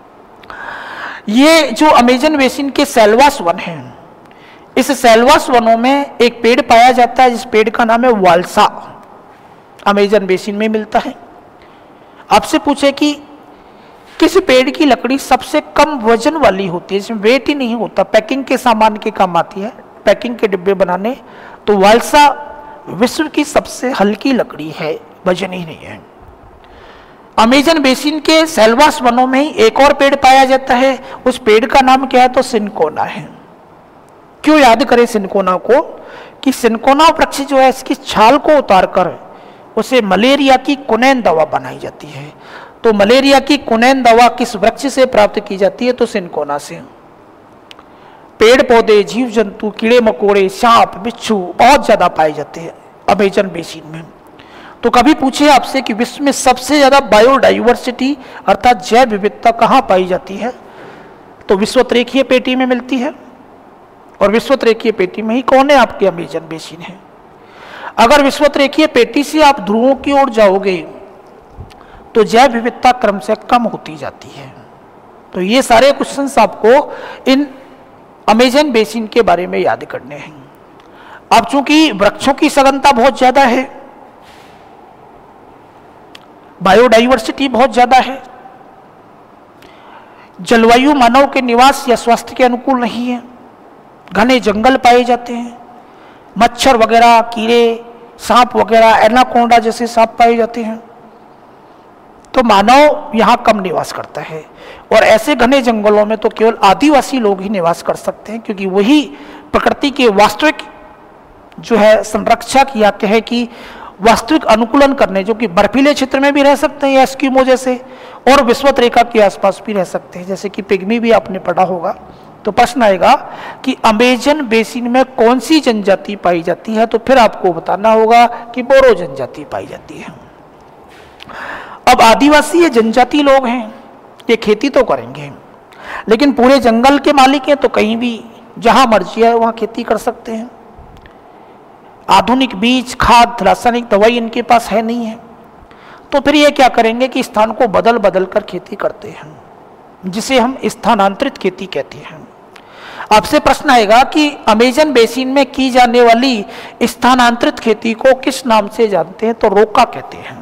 ये जो अमेजन बेसिन के सेल्वास वन हैं, इस सेल्वास वनों में एक पेड़ पाया जाता है जिस पेड़ का नाम है वालसा, अमेजन बेसिन में मिलता है। आपसे पूछे कि किस पेड़ की लकड़ी सबसे कम वजन वाली होती है, जिसमें वेट ही नहीं होता, पैकिंग के सामान के काम आती है, पैकिंग के डिब्बे बनाने, तो वालसा विश्व की सबसे हल्की लकड़ी है, वजन ही नहीं है। अमेजन बेसिन के सेल्वास वनों में ही एक और पेड़ पाया जाता है, उस पेड़ का नाम क्या है? तो सिनकोना है। क्यों याद करें सिनकोना को? कि सिनकोना वृक्ष जो है इसकी छाल को उतारकर उसे मलेरिया की कुनैन दवा बनाई जाती है। तो मलेरिया की कुनैन दवा किस वृक्ष से प्राप्त की जाती है? तो सिनकोना से। पेड़ पौधे, जीव जंतु, कीड़े मकोड़े, सांप, बिच्छू बहुत ज्यादा पाए जाते हैं अमेजन बेसिन में। तो कभी पूछे आपसे कि विश्व में सबसे ज्यादा बायोडाइवर्सिटी अर्थात जैव विविधता कहाँ पाई जाती है? तो विश्वतरेखीय पेटी में मिलती है, और विश्वतरेखीय पेटी में ही कौन है? आपके अमेजन बेसिन है। अगर विश्वतरेखीय पेटी से आप ध्रुवों की ओर जाओगे तो जैव विविधता क्रम से कम होती जाती है। तो ये सारे क्वेश्चंस आपको इन अमेजन बेसिन के बारे में याद करने हैं। अब चूंकि वृक्षों की सघनता बहुत ज्यादा है, बायोडाइवर्सिटी बहुत ज्यादा है, जलवायु मानव के निवास या स्वास्थ्य के अनुकूल नहीं है, घने जंगल पाए जाते हैं, मच्छर वगैरह, कीड़े, सांप वगैरह, एनाकोंडा जैसे सांप पाए जाते हैं, तो मानव यहाँ कम निवास करता है। और ऐसे घने जंगलों में तो केवल आदिवासी लोग ही निवास कर सकते हैं, क्योंकि वही प्रकृति के वास्तविक जो है संरक्षक या कहे कि वास्तविक अनुकूलन करने, जो कि बर्फीले क्षेत्र में भी रह सकते हैं एस्किमो जैसे, और विषुवत रेखा के आसपास भी रह सकते हैं, जैसे कि पिग्मी भी आपने पढ़ा होगा। तो प्रश्न आएगा कि अमेजन बेसिन में कौन सी जनजाति पाई जाती है? तो फिर आपको बताना होगा कि बोरो जनजाति पाई जाती है। अब आदिवासी ये जनजाति लोग हैं, ये खेती तो करेंगे, लेकिन पूरे जंगल के मालिक हैं, तो कहीं भी जहां मर्जी है वहां खेती कर सकते हैं। आधुनिक बीज, खाद, रासायनिक दवाई इनके पास है नहीं है, तो फिर ये क्या करेंगे कि स्थान को बदल बदल कर खेती करते हैं, जिसे हम स्थानांतरित खेती कहते हैं। आपसे प्रश्न आएगा कि अमेजन बेसिन में की जाने वाली स्थानांतरित खेती को किस नाम से जानते हैं? तो रोका कहते हैं।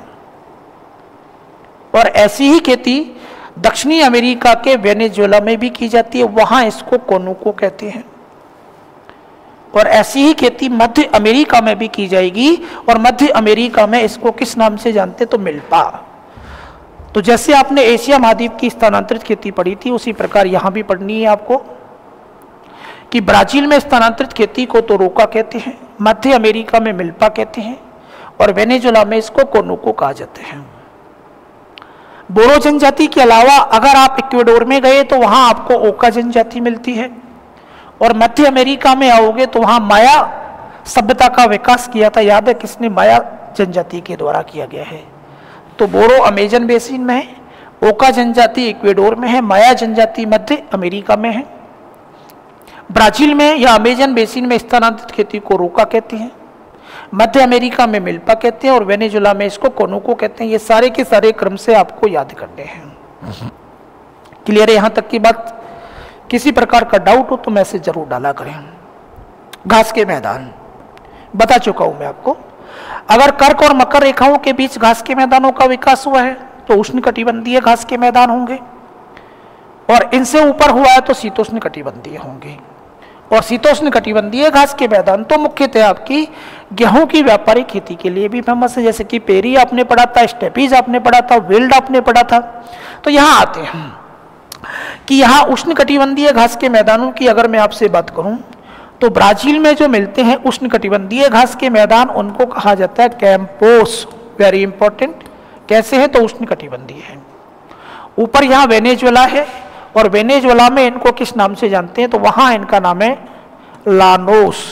और ऐसी ही खेती दक्षिणी अमेरिका के वेनेजुएला में भी की जाती है, वहां इसको कोनुको कहते हैं। और ऐसी ही खेती मध्य अमेरिका में भी की जाएगी, और मध्य अमेरिका में इसको किस नाम से जानते? तो मिल्पा। तो जैसे आपने एशिया महाद्वीप की स्थानांतरित खेती पढ़ी थी, उसी प्रकार यहां भी पढ़नी है आपको कि ब्राजील में स्थानांतरित खेती को तो रोका कहते हैं, मध्य अमेरिका में मिल्पा कहते हैं, और वेनेजुएला में इसको कोनुको कहा जाते हैं। बोरो जनजाति के अलावा अगर आप इक्वेडोर में गए तो वहां आपको ओका जनजाति मिलती है, और मध्य अमेरिका में आओगे तो वहां माया सभ्यता का विकास किया था। याद है किसने? माया जनजाति के द्वारा किया गया है। तो बोरो अमेजन बेसिन में है, ओका जनजाति इक्वेडोर में है, माया जनजाति मध्य अमेरिका में है। ब्राजील में या अमेजन बेसिन में स्थानांतरित खेती को रोका कहते हैं, मध्य अमेरिका में मिल्पा कहते हैं, और वेनेजुएला में इसको कोनुको कहते हैं। ये सारे के सारे क्रम से आपको याद करने हैं। क्लियर है? यहां तक की बात? किसी प्रकार का डाउट हो तो मैसेज जरूर डाला करें। घास के मैदान बता चुका हूं मैं आपको। अगर कर्क और मकर रेखाओं के बीच घास के मैदानों का विकास हुआ है तो उष्णकटिबंधीय घास के मैदान होंगे, और इनसे ऊपर हुआ है तो शीतोष्ण कटिबंधीय होंगे। और शीतोष्ण कटिबंधीय घास के मैदान तो मुख्यतः आपकी गेहूं की व्यापारिक खेती के लिए भी फेमस है, जैसे कि पेरी आपने पढ़ा था, स्टेपीज आपने पढ़ा था, विल्ड आपने पढ़ा था। तो यहाँ आते हैं कि यहाँ उष्ण कटिबंधीय घास के मैदानों की अगर मैं आपसे बात करूं तो ब्राजील में जो मिलते हैं उष्णकटिबंधीय घास के मैदान, उनको कहा जाता है कैंपोस। Very important. कैसे है? तो उष्णकटिबंधीय है। ऊपर यहाँ वेनेजुएला है, और वेनेजुएला में इनको किस नाम से जानते हैं? तो वहां इनका नाम है लानोस।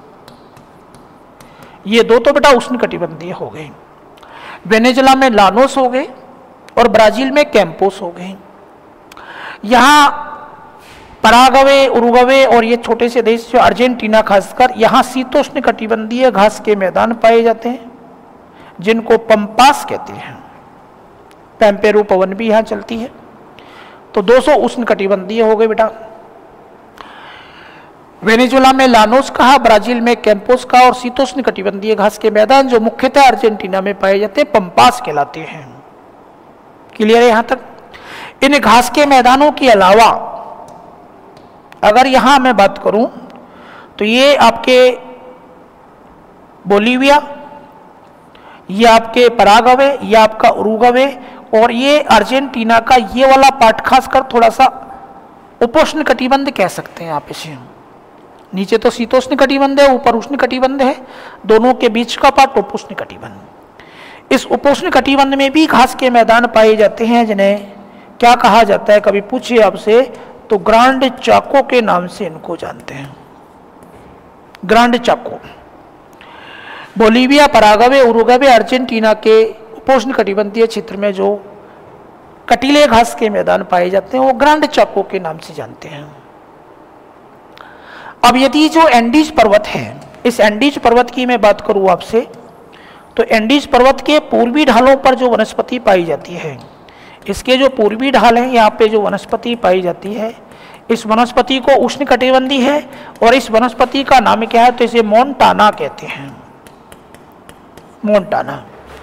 ये दो तो बेटा उष्णकटिबंधीय हो गए। वेनेजुएला में लानोस हो गए और ब्राजील में कैंपोस हो गए। यहाँ पराग्वे, उरुग्वे और ये छोटे से देश जो अर्जेंटीना खासकर, यहाँ शीतोष्ण कटिबंधीय घास के मैदान पाए जाते हैं जिनको पंपास कहते हैं। पैम्पेरू पवन भी यहाँ चलती है। तो 200 उष्ण कटिबंधीय हो गए बेटा। वेनेजुएला में लानोस कहा, ब्राजील में कैंपोस का, और शीतोष्ण कटिबंधीय घास के मैदान जो मुख्यतः अर्जेंटीना में पाए जाते हैं पंपास कहलाते हैं। क्लियर है यहाँ तक? इन घास के मैदानों के अलावा अगर यहां मैं बात करूं तो ये आपके बोलीविया, ये आपके पराग्वे, ये आपका उरुग्वे, और ये अर्जेंटीना का ये वाला पार्ट खासकर थोड़ा सा उपोष्ण कटिबंध कह सकते हैं आप इसे। नीचे तो शीतोष्ण कटिबंध है, ऊपर उष्ण कटिबंध है, दोनों के बीच का पार्ट उपोष्ण कटिबंध। इस उपोष्ण कटिबंध में भी घास के मैदान पाए जाते हैं जिन्हें क्या कहा जाता है? कभी पूछिए आपसे तो ग्रांड चाको के नाम से इनको जानते हैं। Gran Chaco. Bolivia, Paraguay, Uruguay, Argentina के उपोष्ण कटिबंधीय क्षेत्र में जो कटीले घास के मैदान पाए जाते हैं वो ग्रांड चाको के नाम से जानते हैं। अब यदि जो एंडीज पर्वत है, इस एंडीज पर्वत की मैं बात करूं आपसे, तो एंडीज पर्वत के पूर्वी ढालों पर जो वनस्पति पाई जाती है, इसके जो पूर्वी ढाल है यहाँ पे जो वनस्पति पाई जाती है, इस वनस्पति को उष्णकटिबंधी है, और इस वनस्पति का नाम क्या है? तो इसे मोन्टाना कहते हैं। मोन्टाना।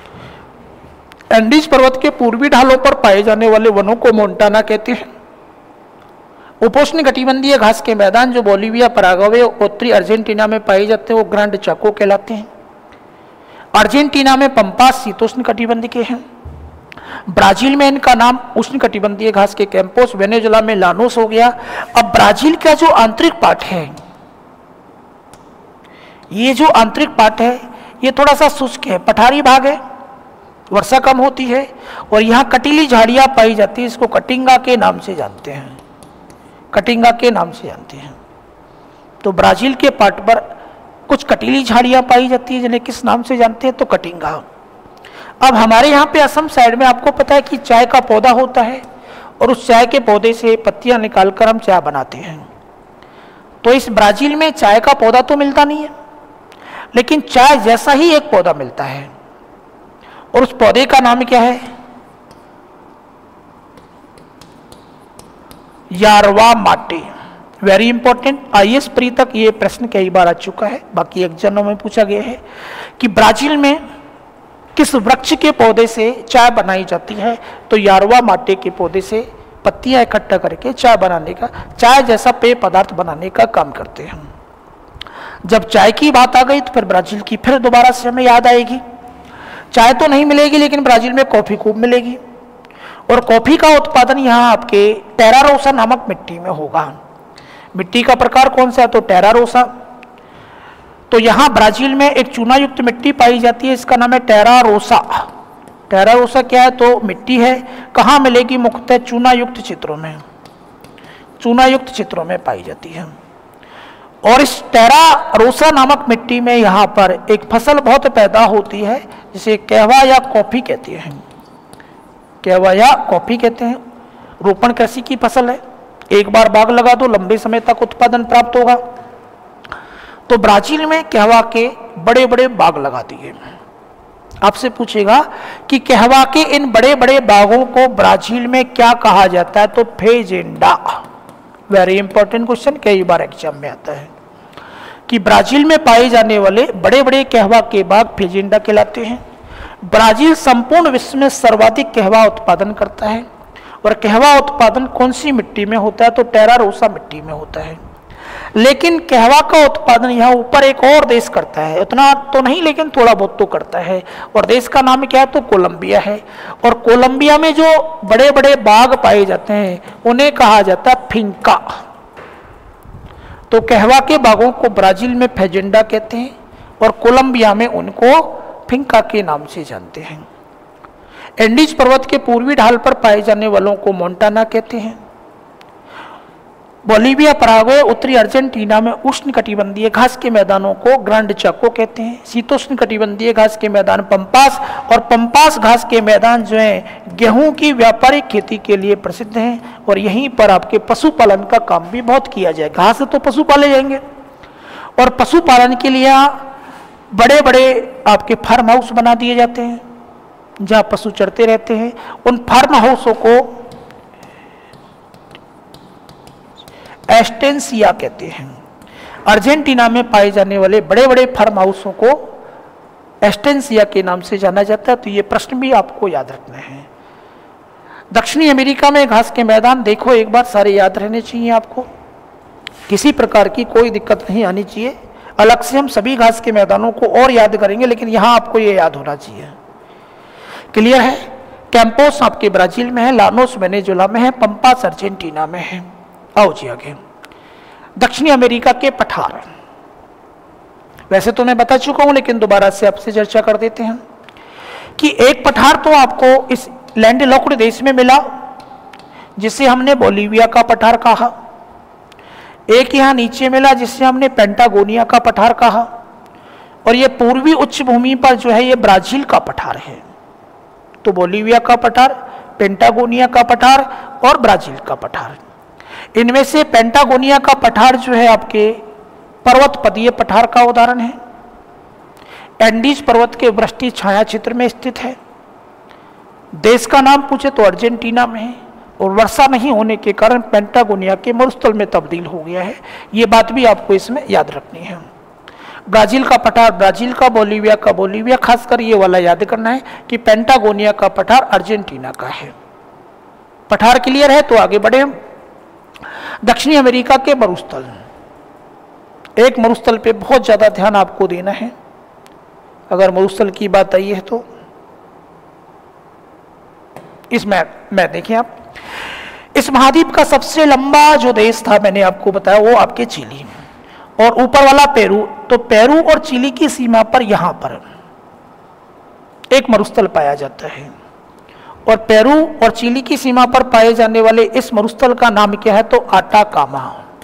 एंडीज पर्वत के पूर्वी ढालों पर पाए जाने वाले वनों को मोन्टाना कहते हैं। उपोष्ण कटिबंधीय घास के मैदान जो बोलीविया, पराग्वे, उत्तरी अर्जेंटीना में पाए जाते हैं वो ग्रांड चाको कहलाते हैं। अर्जेंटीना में पंपास शीतोष्ण कटिबंध के हैं। ब्राजील में इनका नाम उष्ण कटिबंधीय घास के कैंपोस, वेनेजुएला में लानोस हो गया। अब ब्राजील का जो आंतरिक पार्ट है, ये जो आंतरिक पार्ट है ये थोड़ा सा शुष्क है, पठारी भाग है, वर्षा कम होती है, और यहाँ कटीली झाड़ियां पाई जाती है। इसको कटिंगा के नाम से जानते हैं। कटिंगा के नाम से जानते हैं। तो ब्राजील के पार्ट पर कुछ कटीली झाड़ियां पाई जाती है जिन्हें किस नाम से जानते हैं? तो कटिंगा। अब हमारे यहाँ पे असम साइड में आपको पता है कि चाय का पौधा होता है, और उस चाय के पौधे से पत्तियां निकालकर हम चाय बनाते हैं। तो इस ब्राजील में चाय का पौधा तो मिलता नहीं है, लेकिन चाय जैसा ही एक पौधा मिलता है, और उस पौधे का नाम क्या है? यारवा माटे। Very important. आईएएस प्री तक ये प्रश्न कई बार आ चुका है, बाकी एग्जामों में पूछा गया है कि ब्राजील में किस वृक्ष के पौधे से चाय बनाई जाती है? तो यारवा माटे के पौधे से पत्तियां इकट्ठा करके चाय बनाने का, चाय जैसा पेय पदार्थ बनाने का काम करते हैं। जब चाय की बात आ गई तो फिर ब्राजील की फिर दोबारा से हमें याद आएगी। चाय तो नहीं मिलेगी, लेकिन ब्राजील में कॉफी खूब मिलेगी, और कॉफी का उत्पादन यहाँ आपके टेरा रोसा नामक मिट्टी में होगा। मिट्टी का प्रकार कौन सा है? तो टेरा रोसा। तो यहाँ ब्राजील में एक चूना युक्त मिट्टी पाई जाती है, इसका नाम है टेरा रोसा। टेरा रोसा क्या है? तो मिट्टी है। कहाँ मिलेगी? मुख्यतः चूना युक्त क्षेत्रों में, चूना युक्त क्षेत्रों में पाई जाती है। और इस टेरा रोसा नामक मिट्टी में यहाँ पर एक फसल बहुत पैदा होती है जिसे कहवा या कॉफी कहते हैं। कहवा या कॉफी कहते हैं। रोपण कृषि की फसल है, एक बार बाग लगा दो लंबे समय तक उत्पादन प्राप्त होगा। तो ब्राजील में कहवा के बड़े बड़े बाग लगा दिए। आपसे पूछेगा कि कहवा के इन बड़े बड़े बागों को ब्राजील में क्या कहा जाता है? तो फेजेंडा। वेरी इंपॉर्टेंट क्वेश्चन, कई बार एग्जाम में आता है कि ब्राजील में पाए जाने वाले बड़े बड़े कहवा के बाग फेजेंडा कहलाते हैं। ब्राजील संपूर्ण विश्व में सर्वाधिक कहवा उत्पादन करता है, और कहवा उत्पादन कौन सी मिट्टी में होता है? तो टेरा रोसा मिट्टी में होता है। लेकिन कहवा का उत्पादन यहाँ ऊपर एक और देश करता है, उतना तो नहीं लेकिन थोड़ा बहुत तो करता है, और देश का नाम क्या है? तो कोलंबिया है। और कोलंबिया में जो बड़े बड़े बाग पाए जाते हैं उन्हें कहा जाता है फिंका। तो कहवा के बागों को ब्राजील में फेजेंडा कहते हैं और कोलंबिया में उनको फिंका के नाम से जानते हैं। एंडीज पर्वत के पूर्वी ढाल पर पाए जाने वालों को मोंटाना कहते हैं। बोलीविया, पराग्वे, उत्तरी अर्जेंटीना में उष्णकटिबंधीय घास के मैदानों को ग्रांड चाको कहते हैं। शीतोष्ण कटिबंधीय घास के मैदान पंपास, और पंपास घास के मैदान जो है गेहूं की व्यापारिक खेती के लिए प्रसिद्ध हैं। और यहीं पर आपके पशुपालन का काम भी बहुत किया जाए। घास से तो पशु पाले जाएंगे और पशुपालन के लिए बड़े बड़े आपके फार्म हाउस बना दिए जाते हैं जहां पशु चरते रहते हैं। उन फार्म हाउसों को एस्टेंसिया कहते हैं। अर्जेंटीना में पाए जाने वाले बड़े बड़े फार्म हाउसों को एस्टेंसिया के नाम से जाना जाता है। तो ये प्रश्न भी आपको याद रखना है। दक्षिणी अमेरिका में घास के मैदान देखो एक बार, सारे याद रहने चाहिए आपको, किसी प्रकार की कोई दिक्कत नहीं आनी चाहिए। अलग से हम सभी घास के मैदानों को और याद करेंगे, लेकिन यहां आपको ये याद होना चाहिए। क्लियर है? कैंपोस आपके ब्राजील में है, लानोस वेनेजुएला में है, पंपास अर्जेंटीना में है। आओ जी आगे। दक्षिणी अमेरिका के पठार, वैसे तो मैं बता चुका हूं लेकिन दोबारा से आपसे चर्चा कर देते हैं कि एक पठार तो आपको इस लैंडलॉक्ड देश में मिला जिसे हमने बोलीविया का पठार कहा। एक यहां नीचे मिला जिसे हमने पेंटागोनिया का पठार कहा। और ये पूर्वी उच्च भूमि पर जो है ये ब्राजील का पठार है। तो बोलीविया का पठार, पेंटागोनिया का पठार और ब्राजील का पठार। इनमें से पेंटागोनिया का पठार जो है आपके पर्वत पदीय पठार का उदाहरण है। एंडीज पर्वत के वृष्टि छाया क्षेत्र में स्थित है। देश का नाम पूछे तो अर्जेंटीना में है और वर्षा नहीं होने के कारण पेंटागोनिया के मरुस्थल में तब्दील हो गया है। ये बात भी आपको इसमें याद रखनी है। ब्राजील का पठार ब्राजील का, बोलीविया का बोलीविया, खासकर ये वाला याद करना है कि पेंटागोनिया का पठार अर्जेंटीना का है। पठार क्लियर है? तो आगे बढ़े। दक्षिणी अमेरिका के मरुस्थल, एक मरुस्थल पे बहुत ज्यादा ध्यान आपको देना है अगर मरुस्थल की बात आई है तो। इस मैप में देखिए आप, इस महाद्वीप का सबसे लंबा जो देश था मैंने आपको बताया वो आपके चिली, और ऊपर वाला पेरू। तो पेरू और चिली की सीमा पर यहां पर एक मरुस्थल पाया जाता है। और पेरू और चिली की सीमा पर पाए जाने वाले इस मरुस्थल का नाम क्या है? तो आटाकामा।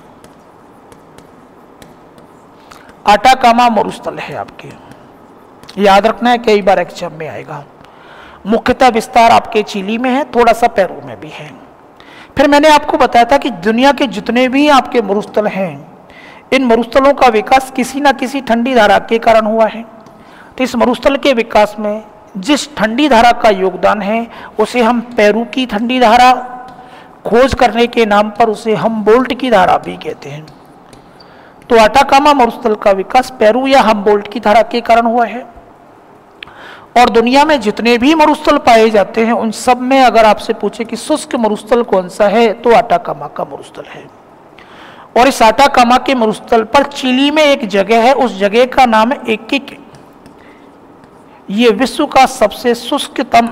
आटाकामा मरुस्थल है आपके, याद रखना है, कई बार एग्जाम में आएगा। मुख्यतः विस्तार आपके चिली में है, थोड़ा सा पेरू में भी है। फिर मैंने आपको बताया था कि दुनिया के जितने भी आपके मरुस्थल हैं, इन मरुस्थलों का विकास किसी न किसी ठंडी धारा के कारण हुआ है। तो इस मरुस्थल के विकास में जिस ठंडी धारा का योगदान है उसे हम पेरू की ठंडी धारा, खोज करने के नाम पर उसे हम्बोल्ट की धारा भी कहते हैं। तो आटाकामा मरुस्थल का विकास पेरू या हम्बोल्ट की धारा के कारण हुआ है। और दुनिया में जितने भी मरुस्थल पाए जाते हैं उन सब में अगर आपसे पूछे कि शुष्क मरुस्थल कौन सा है तो आटाकामा का मरुस्थल है। और इस आटाकामा के मरुस्थल पर चिली में एक जगह है, उस जगह का नाम है इक्विक। ये विश्व का सबसे शुष्कतम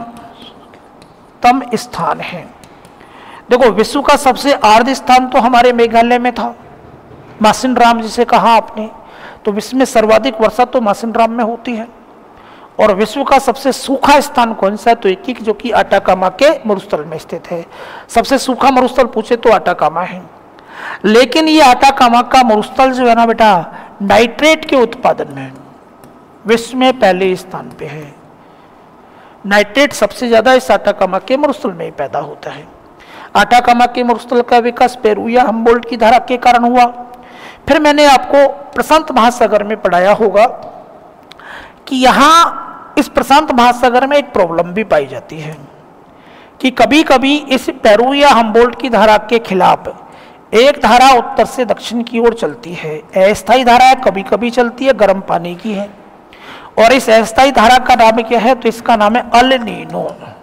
स्थान है। देखो, विश्व का सबसे आर्द्र स्थान तो हमारे मेघालय में था, मासिनराम जिसे कहा आपने। तो विश्व में सर्वाधिक वर्षा तो मासिनराम में होती है। और विश्व का सबसे सूखा स्थान कौन सा है? तो इक्विक, जो कि आटाकामा के मरुस्थल में स्थित है। सबसे सूखा मरुस्थल पूछे तो आटाकामा है। लेकिन ये आटाकामा का मरुस्थल जो है ना बेटा, नाइट्रेट के उत्पादन में विश्व में पहले स्थान पे है। नाइट्रेट सबसे ज्यादा इस आटाकामा के मरुस्थल में ही पैदा होता है। आटाकामा के मरुस्थल का विकास पेरू या हम्बोल्ट की धारा के कारण हुआ। फिर मैंने आपको प्रशांत महासागर में पढ़ाया होगा कि यहाँ इस प्रशांत महासागर में एक प्रॉब्लम भी पाई जाती है कि कभी कभी इस पेरू या हम्बोल्ट की धारा के खिलाफ एक धारा उत्तर से दक्षिण की ओर चलती है। अस्थायी धारा है, कभी कभी चलती है, गर्म पानी की है। और इस अस्थायी धारा का नाम क्या है? तो इसका नाम है अल नीनो।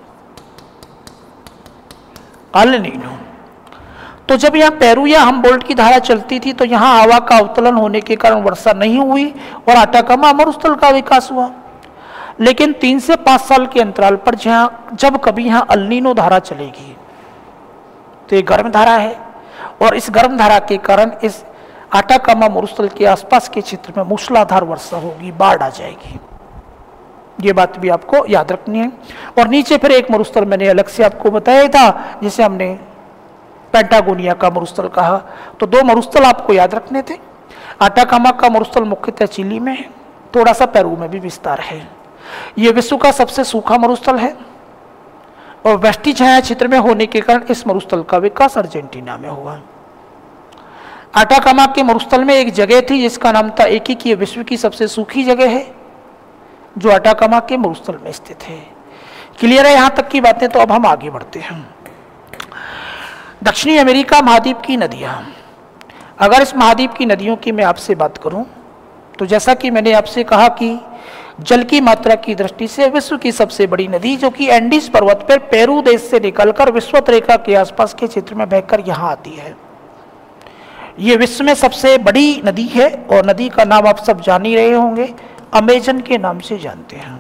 El Nino. तो जब यहाँ पेरू या हम्बोल्ट की धारा चलती थी तो यहाँ हवा का अवतलन होने के कारण वर्षा नहीं हुई और आटाकामा मरुस्थल का विकास हुआ। लेकिन 3 से 5 साल के अंतराल पर जब कभी यहाँ अल नीनो धारा चलेगी तो ये गर्म धारा है और इस गर्म धारा के कारण इस आटाकामा मरुस्थल के आसपास के क्षेत्र में मूसलाधार वर्षा होगी, बाढ़ आ जाएगी। ये बात भी आपको याद रखनी है। और नीचे फिर एक मरुस्थल मैंने अलग से आपको बताया था, जिसे हमने पेंटागोनिया का मरुस्थल कहा। तो 2 मरुस्थल आपको याद रखने थे। आटाकामा का मरुस्थल मुख्यतः चिली में है, थोड़ा सा पेरू में भी विस्तार है। यह विश्व का सबसे सूखा मरुस्थल है और वृष्टि छाया क्षेत्र में होने के कारण इस मरुस्थल का विकास अर्जेंटीना में हुआ। आटाकामा के मरुस्थल में एक जगह थी जिसका नाम था एकी, की विश्व की सबसे सूखी जगह है जो आटाकामा के मरुस्थल में स्थित है। क्लियर है यहां तक की बातें? तो अब हम आगे बढ़ते हैं। दक्षिणी अमेरिका महाद्वीप की नदियां। अगर इस महाद्वीप की नदियों की मैं आपसे बात करूं तो जैसा कि मैंने आपसे कहा कि जल की मात्रा की दृष्टि से विश्व की सबसे बड़ी नदी जो कि एंडीज पर्वत पर पेरू देश से निकलकर विषुवत रेखा के आसपास के क्षेत्र में बहकर यहां आती है। ये विश्व में सबसे बड़ी नदी है और नदी का नाम आप सब जान ही रहे होंगे, अमेजन के नाम से जानते हैं।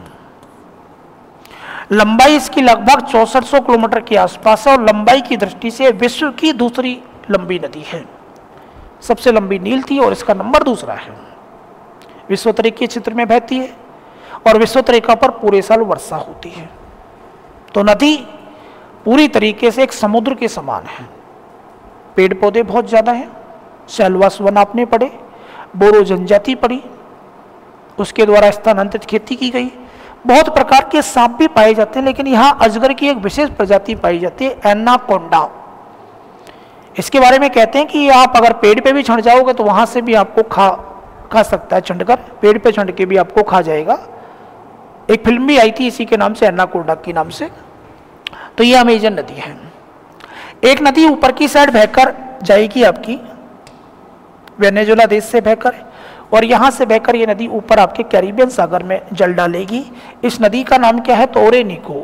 लंबाई इसकी लगभग 6400 किलोमीटर के आसपास है और लंबाई की दृष्टि से विश्व की दूसरी लंबी नदी है। सबसे लंबी नील थी और इसका नंबर दूसरा है। विषुवत रेखीय क्षेत्र में बहती है और विषुवत रेखा पर पूरे साल वर्षा होती है। तो नदी पूरी तरीके से एक समुद्र के समान है। पेड़ पौधे बहुत ज्यादा हैं, शैलवास वन आपने पढ़े, बोरो जनजाति पढ़ी, उसके द्वारा स्थानांतरित खेती की गई। बहुत प्रकार के सांप भी पाए जाते हैं, लेकिन यहाँ अजगर की एक विशेष प्रजाति पाई जाती है, एनाकोंडा। इसके बारे में कहते हैं कि आप अगर पेड़ पे भी चढ़ जाओगे तो वहां से भी आपको खा सकता है, चढ़कर पेड़ पे चढ़ के भी आपको खा जाएगा। एक फिल्म भी आई थी इसी के नाम से, एनाकोंडा के नाम से। तो ये अमेजन नदी है। एक नदी ऊपर की साइड बहकर जाएगी आपकी वेनेजुएला देश से बहकर, और यहां से बहकर ये नदी ऊपर आपके कैरिबियन सागर में जल डालेगी। इस नदी का नाम क्या है? तो ओरेनिको।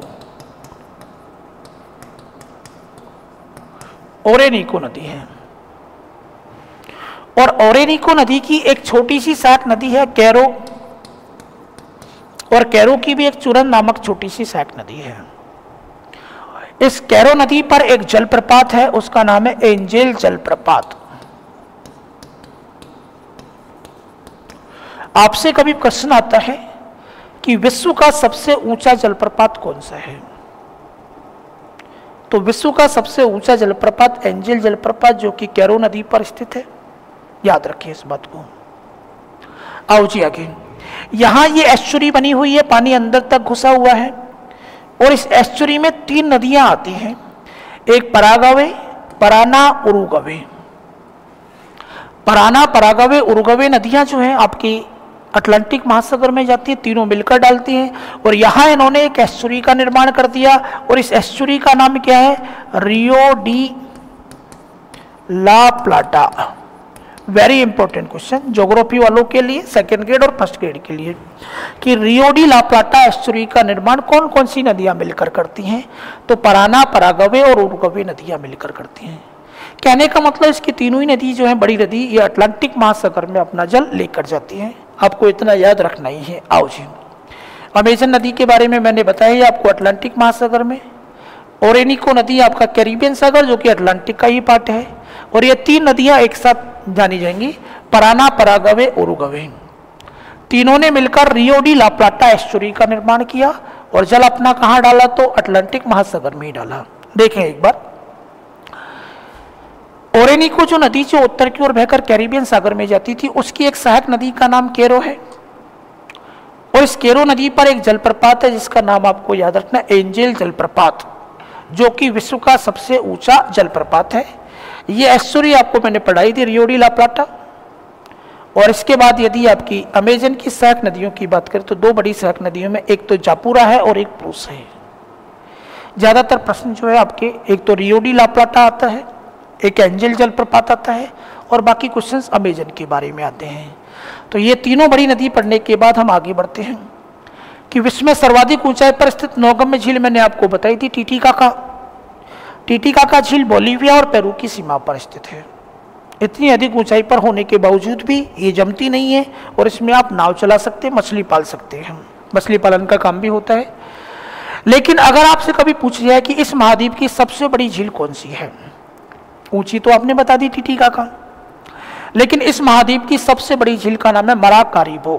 ओरेनिको नदी है। और ओरेनिको नदी की एक छोटी सी सहायक नदी है कैरो, और कैरो की भी एक चुरन नामक छोटी सी सहायक नदी है। इस कैरो नदी पर एक जलप्रपात है, उसका नाम है एंजेल जलप्रपात। आपसे कभी प्रश्न आता है कि विश्व का सबसे ऊंचा जलप्रपात कौन सा है? तो विश्व का सबसे ऊंचा जलप्रपात एंजेल जलप्रपात जो कि कैरो नदी पर स्थित है। याद रखिए इस बात को। आओ जी आगे। यहां ये एस्चुरी बनी हुई है, पानी अंदर तक घुसा हुआ है और इस एस्चुरी में 3 नदियां आती हैं, एक परागवे, पराना, उरुगवे। पराना, परागवे, उरुगवे नदियां जो हैं आपकी अटलांटिक महासागर में जाती है, तीनों मिलकर डालती हैं। और यहां इन्होंने एक एस्चुरी का निर्माण कर दिया और इस एस्चुरी का नाम क्या है? Rio de la Plata. Very important question geography वालों के लिए, सेकेंड ग्रेड और फर्स्ट ग्रेड के लिए, कि रियो डी ला प्लाटा एस्चुरी का निर्माण कौन कौन सी नदियां मिलकर करती हैं? तो पराना, परागवे और उरुगवे नदियां मिलकर करती हैं। कहने का मतलब इसकी तीनों ही नदी जो है बड़ी नदी, ये अटलांटिक महासागर में अपना जल लेकर जाती हैं। आपको इतना याद रखना ही है। आओ जी, अमेजन नदी के बारे में मैंने बताया आपको अटलांटिक महासागर में, ओरेनिको नदी आपका कैरिबियन सागर जो कि अटलांटिक का ही पार्ट है, और ये 3 नदियां एक साथ जानी जाएंगी, पराना, परागवे, उरुगवे। तीनों ने मिलकर रियो डी ला प्लाटा एस्चुरी का निर्माण किया और जल अपना कहां डाला? तो अटलांटिक महासागर में ही डाला। देखें एक बार, ओरेनिको जो नदी जो उत्तर की ओर बहकर कैरिबियन सागर में जाती थी, उसकी एक सहायक नदी का नाम कैरो है, और इस कैरो नदी पर एक जलप्रपात है जिसका नाम आपको याद रखना, एंजेल जलप्रपात, जो कि विश्व का सबसे ऊंचा जलप्रपात है। ये एस्चुरी आपको मैंने पढ़ाई थी, रियो डी ला प्लाटा। और इसके बाद यदि आपकी अमेजन की सहायक नदियों की बात करें तो 2 बड़ी सहायक नदियों में एक तो जापुरा है और एक प्रूस है। ज्यादातर प्रश्न जो है आपके, एक तो रियो डी ला प्लाटा आता है, एक एंजेल जलप्रपात आता है, और बाकी क्वेश्चंस अमेजन के बारे में आते हैं। तो ये तीनों बड़ी नदी पढ़ने के बाद हम आगे बढ़ते हैं कि विश्व में सर्वाधिक ऊंचाई पर स्थित नौगम्य झील मैंने आपको बताई थी, टीटीकाका। टीटीकाका झील बोलीविया और पेरू की सीमा पर स्थित है। इतनी अधिक ऊंचाई पर होने के बावजूद भी ये जमती नहीं है और इसमें आप नाव चला सकते हैं, मछली पाल सकते हैं, मछली पालन का काम भी होता है। लेकिन अगर आपसे कभी पूछ जाए कि इस महाद्वीप की सबसे बड़ी झील कौन सी है, ऊंची तो आपने बता दी टीटीकाका, लेकिन इस महाद्वीप की सबसे बड़ी झील का नाम है मराकारिबो।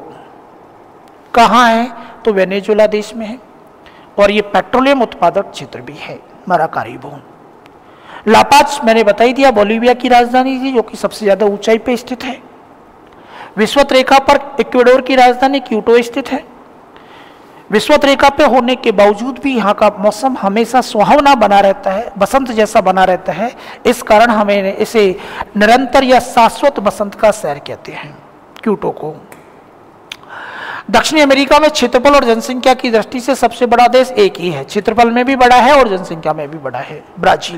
कहाँ है? तो वेनेजुएला देश में है, और ये पेट्रोलियम उत्पादक क्षेत्र भी है मराकारिबो। लापाज मैंने बता ही दिया, बोलीविया की राजधानी थी, जो कि सबसे ज्यादा ऊंचाई पे स्थित है। विषुवत रेखा पर इक्वेडोर की राजधानी क्यूटो स्थित है। विषुवत रेखा पे होने के बावजूद भी यहाँ का मौसम हमेशा सुहावना बना रहता है, बसंत जैसा बना रहता है। इस कारण हमें इसे निरंतर या शाश्वत बसंत का शहर कहते हैं, क्यूटो को। दक्षिणी अमेरिका में क्षेत्रफल और जनसंख्या की दृष्टि से सबसे बड़ा देश एक ही है, क्षेत्रफल में भी बड़ा है और जनसंख्या में भी बड़ा है, ब्राजील।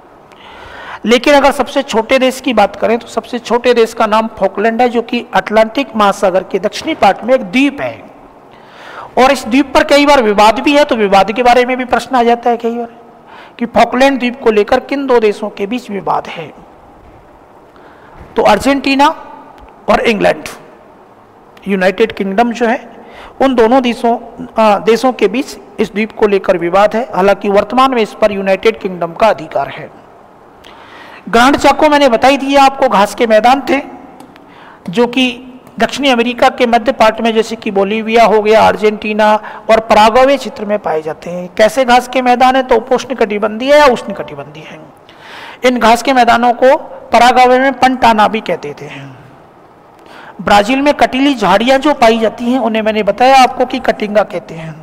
लेकिन अगर सबसे छोटे देश की बात करें तो सबसे छोटे देश का नाम फॉकलैंड है, जो कि अटलांटिक महासागर के दक्षिणी पार्ट में एक द्वीप है। और इस द्वीप पर कई बार विवाद भी है, तो विवाद के बारे में भी प्रश्न आ जाता है कई बार कि फॉकलैंड द्वीप को लेकर किन दो देशों के बीच विवाद है। तो अर्जेंटीना और इंग्लैंड, यूनाइटेड किंगडम जो है, उन दोनों देशों के बीच इस द्वीप को लेकर विवाद है। हालांकि वर्तमान में इस पर यूनाइटेड किंगडम का अधिकार है। ग्रांड चाको मैंने बताई दिया आपको, घास के मैदान थे जो कि दक्षिणी अमेरिका के मध्य पार्ट में, जैसे कि बोलीविया हो गया, अर्जेंटीना और पराग्वे क्षेत्र में पाए जाते हैं। कैसे घास के मैदान है? तो उपोष्णकटिबंधीय है या उष्णकटिबंधीय है। इन घास के मैदानों को पराग्वे में पंटाना भी कहते थे। ब्राजील में कटीली झाड़ियां जो पाई जाती हैं उन्हें मैंने बताया आपको कि कटिंगा कहते हैं।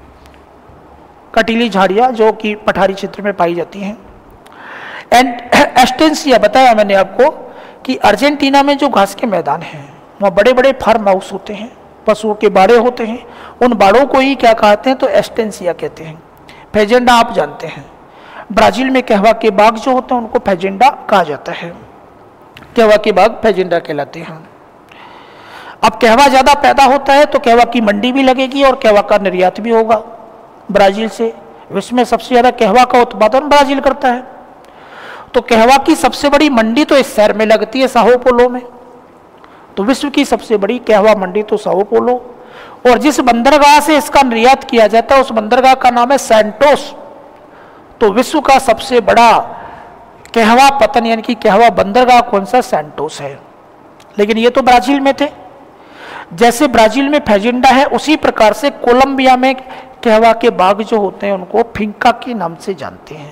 कटीली झाड़ियां जो कि पठारी क्षेत्र में पाई जाती हैं। एस्टेंसिया बताया मैंने आपको कि अर्जेंटीना में जो घास के मैदान हैं वहाँ बड़े बड़े फार्म हाउस होते हैं, पशुओं के बाड़े होते हैं। उन बाड़ों को ही क्या कहते हैं? तो एस्टेंसिया कहते हैं। फेजेंडा आप जानते हैं, ब्राजील में कहवा के बाग जो होते हैं उनको फेजेंडा कहा जाता है। कहवा के बाग फेजेंडा कहलाते हैं। अब कहवा ज्यादा पैदा होता है तो कहवा की मंडी भी लगेगी और कहवा का निर्यात भी होगा ब्राजील से। विश्व में सबसे ज्यादा कहवा का उत्पादन ब्राजील करता है। तो कहवा की सबसे बड़ी मंडी तो इस शहर में लगती है, साओ पोलो में। तो विश्व की सबसे बड़ी कहवा मंडी तो साओ पोलो, और जिस बंदरगाह से इसका निर्यात किया जाता है उस बंदरगाह का नाम है सैंटोस। तो विश्व का सबसे बड़ा कहवा पतन यानी कि कहवा बंदरगाह कौन सा? सैंटोस है। लेकिन ये तो ब्राजील में थे। जैसे ब्राजील में फेजेंडा है, उसी प्रकार से कोलंबिया में कहवा के बाग जो होते हैं उनको फिंका के नाम से जानते हैं।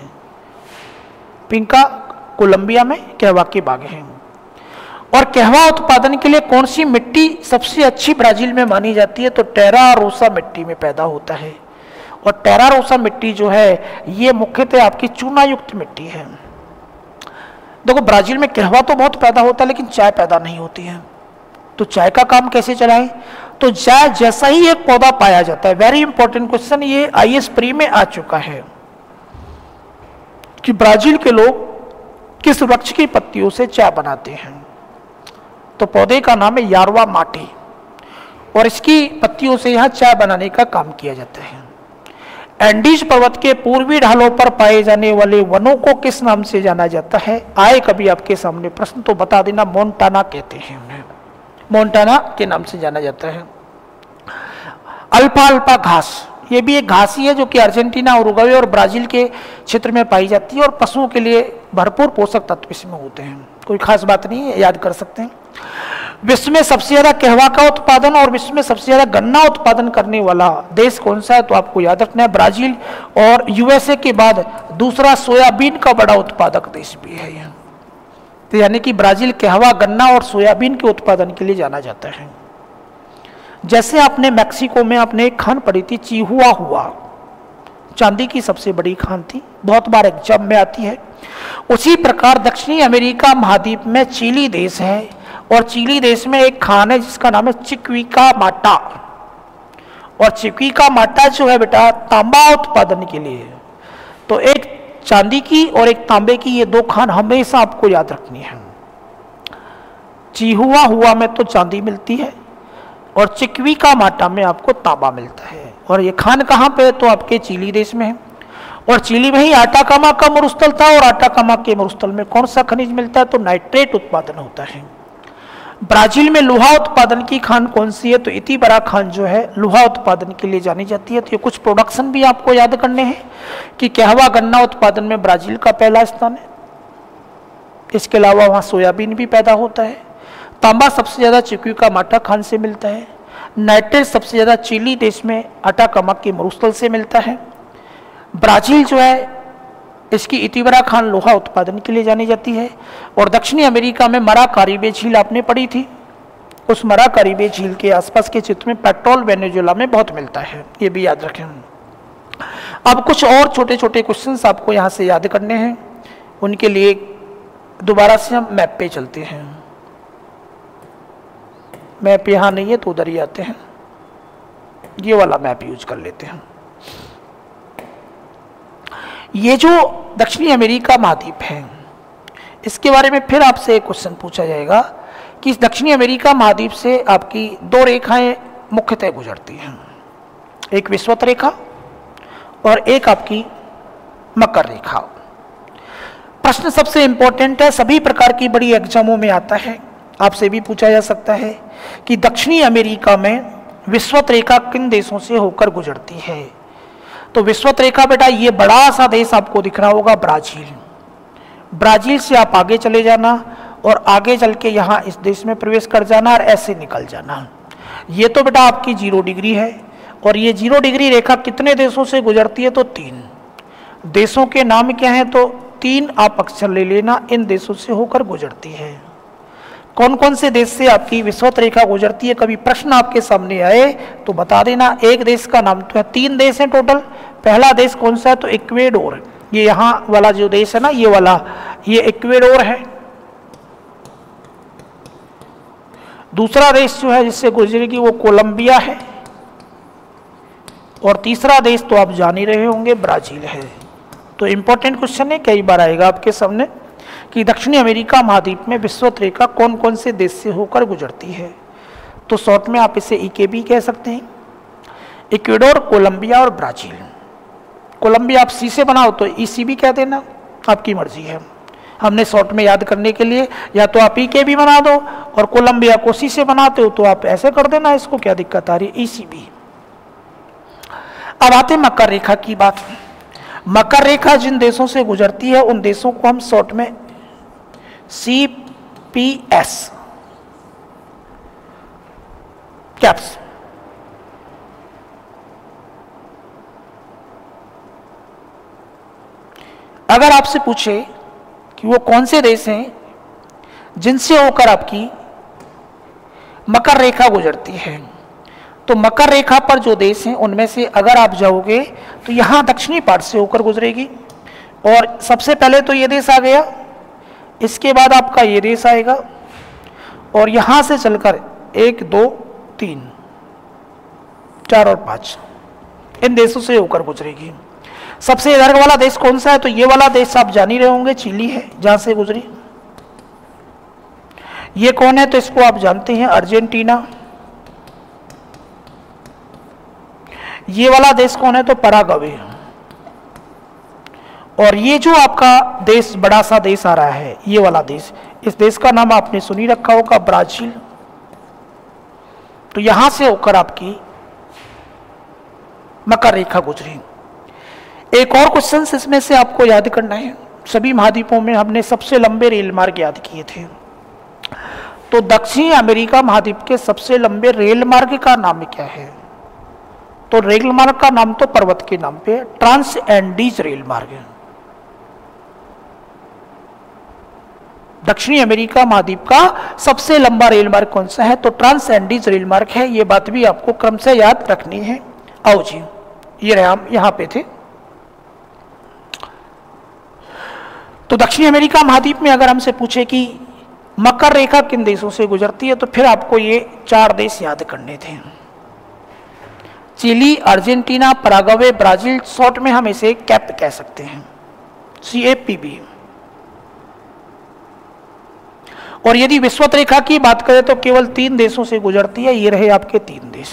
फिंका कोलंबिया में कहवा के बाग हैं। और कहवा उत्पादन के लिए कौन सी मिट्टी सबसे अच्छी ब्राजील में मानी जाती है? तो टेरा रोसा मिट्टी में पैदा होता है। और टेरा रोसा मिट्टी जो है ये मुख्यतः आपकी चूना युक्त मिट्टी है। देखो ब्राजील में कहवा तो बहुत पैदा होता है लेकिन चाय पैदा नहीं होती है। तो चाय का काम कैसे चलाएं? तो चाय जैसा ही एक पौधा पाया जाता है। वेरी इंपॉर्टेंट क्वेश्चन, ये IAS प्री में आ चुका है कि ब्राजील के लोग किस वृक्ष की पत्तियों से चाय बनाते हैं? तो पौधे का नाम है यारवा माटी, और इसकी पत्तियों से यहाँ चाय बनाने का काम किया जाता है। एंडीज पर्वत के पूर्वी ढालों पर पाए जाने वाले वनों को किस नाम से जाना जाता है? आए कभी आपके सामने प्रश्न तो बता देना, मोन्टाना कहते हैं उन्हें। मोन्टाना के नाम से जाना जाता है। अल्फा अल्फा घास, ये भी एक घास ही है जो कि अर्जेंटीना, उरुग्वे और ब्राजील के क्षेत्र में पाई जाती है, और पशुओं के लिए भरपूर पोषक तत्व इसमें होते हैं। कोई खास बात नहीं है, याद कर सकते हैं। विश्व में सबसे ज्यादा कहवा का उत्पादन और विश्व में सबसे ज्यादा गन्ना उत्पादन करने वाला देश कौन सा है? तो आपको याद रखना है ब्राजील, और USA के बाद दूसरा सोयाबीन का बड़ा उत्पादक देश भी है यह। तो यानी कि ब्राजील कहवा, गन्ना और सोयाबीन के उत्पादन के लिए जाना जाता है। जैसे आपने मैक्सिको में आपने एक खान पढ़ी थी, चिहुआ हुआ, चांदी की सबसे बड़ी खान थी, बहुत बार एग्जाम में आती है। उसी प्रकार दक्षिणी अमेरिका महाद्वीप में चिली देश है, और चिली देश में एक खान है जिसका नाम है चिक्विका माटा। और चिक्विका माटा जो है बेटा तांबा उत्पादन के लिए, तो एक चांदी की और एक तांबे की ये दो खान हमेशा आपको याद रखनी है। चिहुआ हुआ में तो चांदी मिलती है और चिक्विका माटा में आपको तांबा मिलता है। और ये खान कहाँ पे? तो आपके चिली देश में है, और चिली में ही आटाकामा का मरुस्थल था, और आटाकामा के मरुस्थल में कौन सा खनिज मिलता है? तो नाइट्रेट उत्पादन होता है। ब्राजील में लोहा उत्पादन की खान कौन सी है? तो इतिबरा खान जो है लोहा उत्पादन के लिए जानी जाती है। तो ये कुछ प्रोडक्शन भी आपको याद करने हैं कि कहवा गन्ना उत्पादन में ब्राजील का पहला स्थान है। इसके अलावा वहाँ सोयाबीन भी पैदा होता है, तांबा सबसे ज्यादा चिक्विकामाटा खान से मिलता है। नाइट्रेट सबसे ज्यादा चिली देश में अटाकामा के मरुस्थल से मिलता है। ब्राजील जो है इसकी इतिवरा खान लोहा उत्पादन के लिए जानी जाती है। और दक्षिणी अमेरिका में मरा कारिबे झील आपने पढ़ी थी, उस मरा कारिबे झील के आसपास के क्षेत्र में पेट्रोल वेनेजुएला में बहुत मिलता है, ये भी याद रखें। अब कुछ और छोटे छोटे क्वेश्चंस आपको यहाँ से याद करने हैं, उनके लिए दोबारा से हम मैप पे चलते हैं। मैप यहाँ नहीं है तो उधर ही आते हैं, ये वाला मैप यूज कर लेते हैं। ये जो दक्षिणी अमेरिका महाद्वीप है, इसके बारे में फिर आपसे एक क्वेश्चन पूछा जाएगा कि इस दक्षिणी अमेरिका महाद्वीप से आपकी दो रेखाएं मुख्यतः गुजरती हैं, एक विषुवत रेखा और एक आपकी मकर रेखा। प्रश्न सबसे इंपॉर्टेंट है, सभी प्रकार की बड़ी एग्जामों में आता है, आपसे भी पूछा जा सकता है कि दक्षिणी अमेरिका में विषुवत रेखा किन देशों से होकर गुजरती है। तो विषुवत रेखा बेटा ये बड़ा सा देश आपको दिख रहा होगा ब्राजील। ब्राजील से आप आगे चले जाना और आगे चल के यहाँ इस देश में प्रवेश कर जाना और ऐसे निकल जाना। ये तो बेटा आपकी 0 डिग्री है और ये 0 डिग्री रेखा कितने देशों से गुजरती है, तो 3 देशों के नाम क्या हैं, तो 3 आप अक्षर ले लेना, इन देशों से होकर गुजरती है। कौन कौन से देश से आपकी विषुवत रेखा गुजरती है, कभी प्रश्न आपके सामने आए तो बता देना। एक देश का नाम तो है, 3 देश हैं टोटल। पहला देश कौन सा है, तो इक्वेडोर, ये यहाँ वाला जो देश है ना, ये वाला, ये इक्वेडोर है। दूसरा देश जो है जिससे गुजरेगी वो कोलंबिया है। और तीसरा देश तो आप जान ही रहे होंगे, ब्राजील है। तो इंपॉर्टेंट क्वेश्चन है, कई बार आएगा आपके सामने कि दक्षिणी अमेरिका महाद्वीप में विषुवत रेखा कौन कौन से देश से होकर गुजरती है। तो शॉर्ट में आप इसे ईकेबी कह सकते हैं, इक्वेडोर, कोलंबिया और ब्राजील। कोलंबिया आप सी से बनाओ तो ईसीबी कह देना, आपकी मर्जी है। हमने शॉर्ट में याद करने के लिए या तो आप ईकेबी बना दो और कोलंबिया को सी से बनाते हो तो आप ऐसे कर देना, इसको क्या दिक्कत आ रही है, ईसीबी। अब आते हैं मकर रेखा की बात। मकर रेखा जिन देशों से गुजरती है उन देशों को हम शॉर्ट में CPS कैप्स। अगर आपसे पूछे कि वो कौन से देश हैं जिनसे होकर आपकी मकर रेखा गुजरती है, तो मकर रेखा पर जो देश हैं उनमें से अगर आप जाओगे तो यहाँ दक्षिणी पार्ट से होकर गुजरेगी। और सबसे पहले तो ये देश आ गया, इसके बाद आपका ये देश आएगा और यहाँ से चलकर 1 2 3 4 और 5 इन देशों से होकर गुजरेगी। सबसे इधर वाला देश कौन सा है, तो ये वाला देश आप जान ही रहे होंगे, चिली है जहां से गुजरी। ये कौन है, तो इसको आप जानते हैं, अर्जेंटीना। ये वाला देश कौन है, तो पैराग्वे। और ये जो आपका देश बड़ा सा देश आ रहा है, ये वाला देश, इस देश का नाम आपने सुनी रखा होगा, ब्राजील। तो यहां से होकर आपकी मकर रेखा गुजरी। एक और क्वेश्चन इसमें से आपको याद करना है, सभी महाद्वीपों में हमने सबसे लंबे रेल मार्ग याद किए थे, तो दक्षिणी अमेरिका महाद्वीप के सबसे लंबे रेल मार्ग का नाम क्या है, तो रेल मार्ग का नाम तो पर्वत के नाम पे, ट्रांस एंडीज रेल मार्ग। दक्षिणी अमेरिका महाद्वीप का सबसे लंबा रेल मार्ग कौन सा है, तो ट्रांस एंडीज रेल मार्ग है। ये बात भी आपको क्रम से याद रखनी है। आओ जी, ये रहे हम यहां पे थे। तो दक्षिणी अमेरिका महाद्वीप में अगर हमसे पूछे कि मकर रेखा किन देशों से गुजरती है, तो फिर आपको ये 4 देश याद करने थे, Chile, Argentina, Paraguay, Brazil. Short में हम इसे कैप कह सकते हैं, CAPB। और यदि विषुवत रेखा की बात करें तो केवल 3 देशों से गुजरती है, ये रहे आपके 3 देश।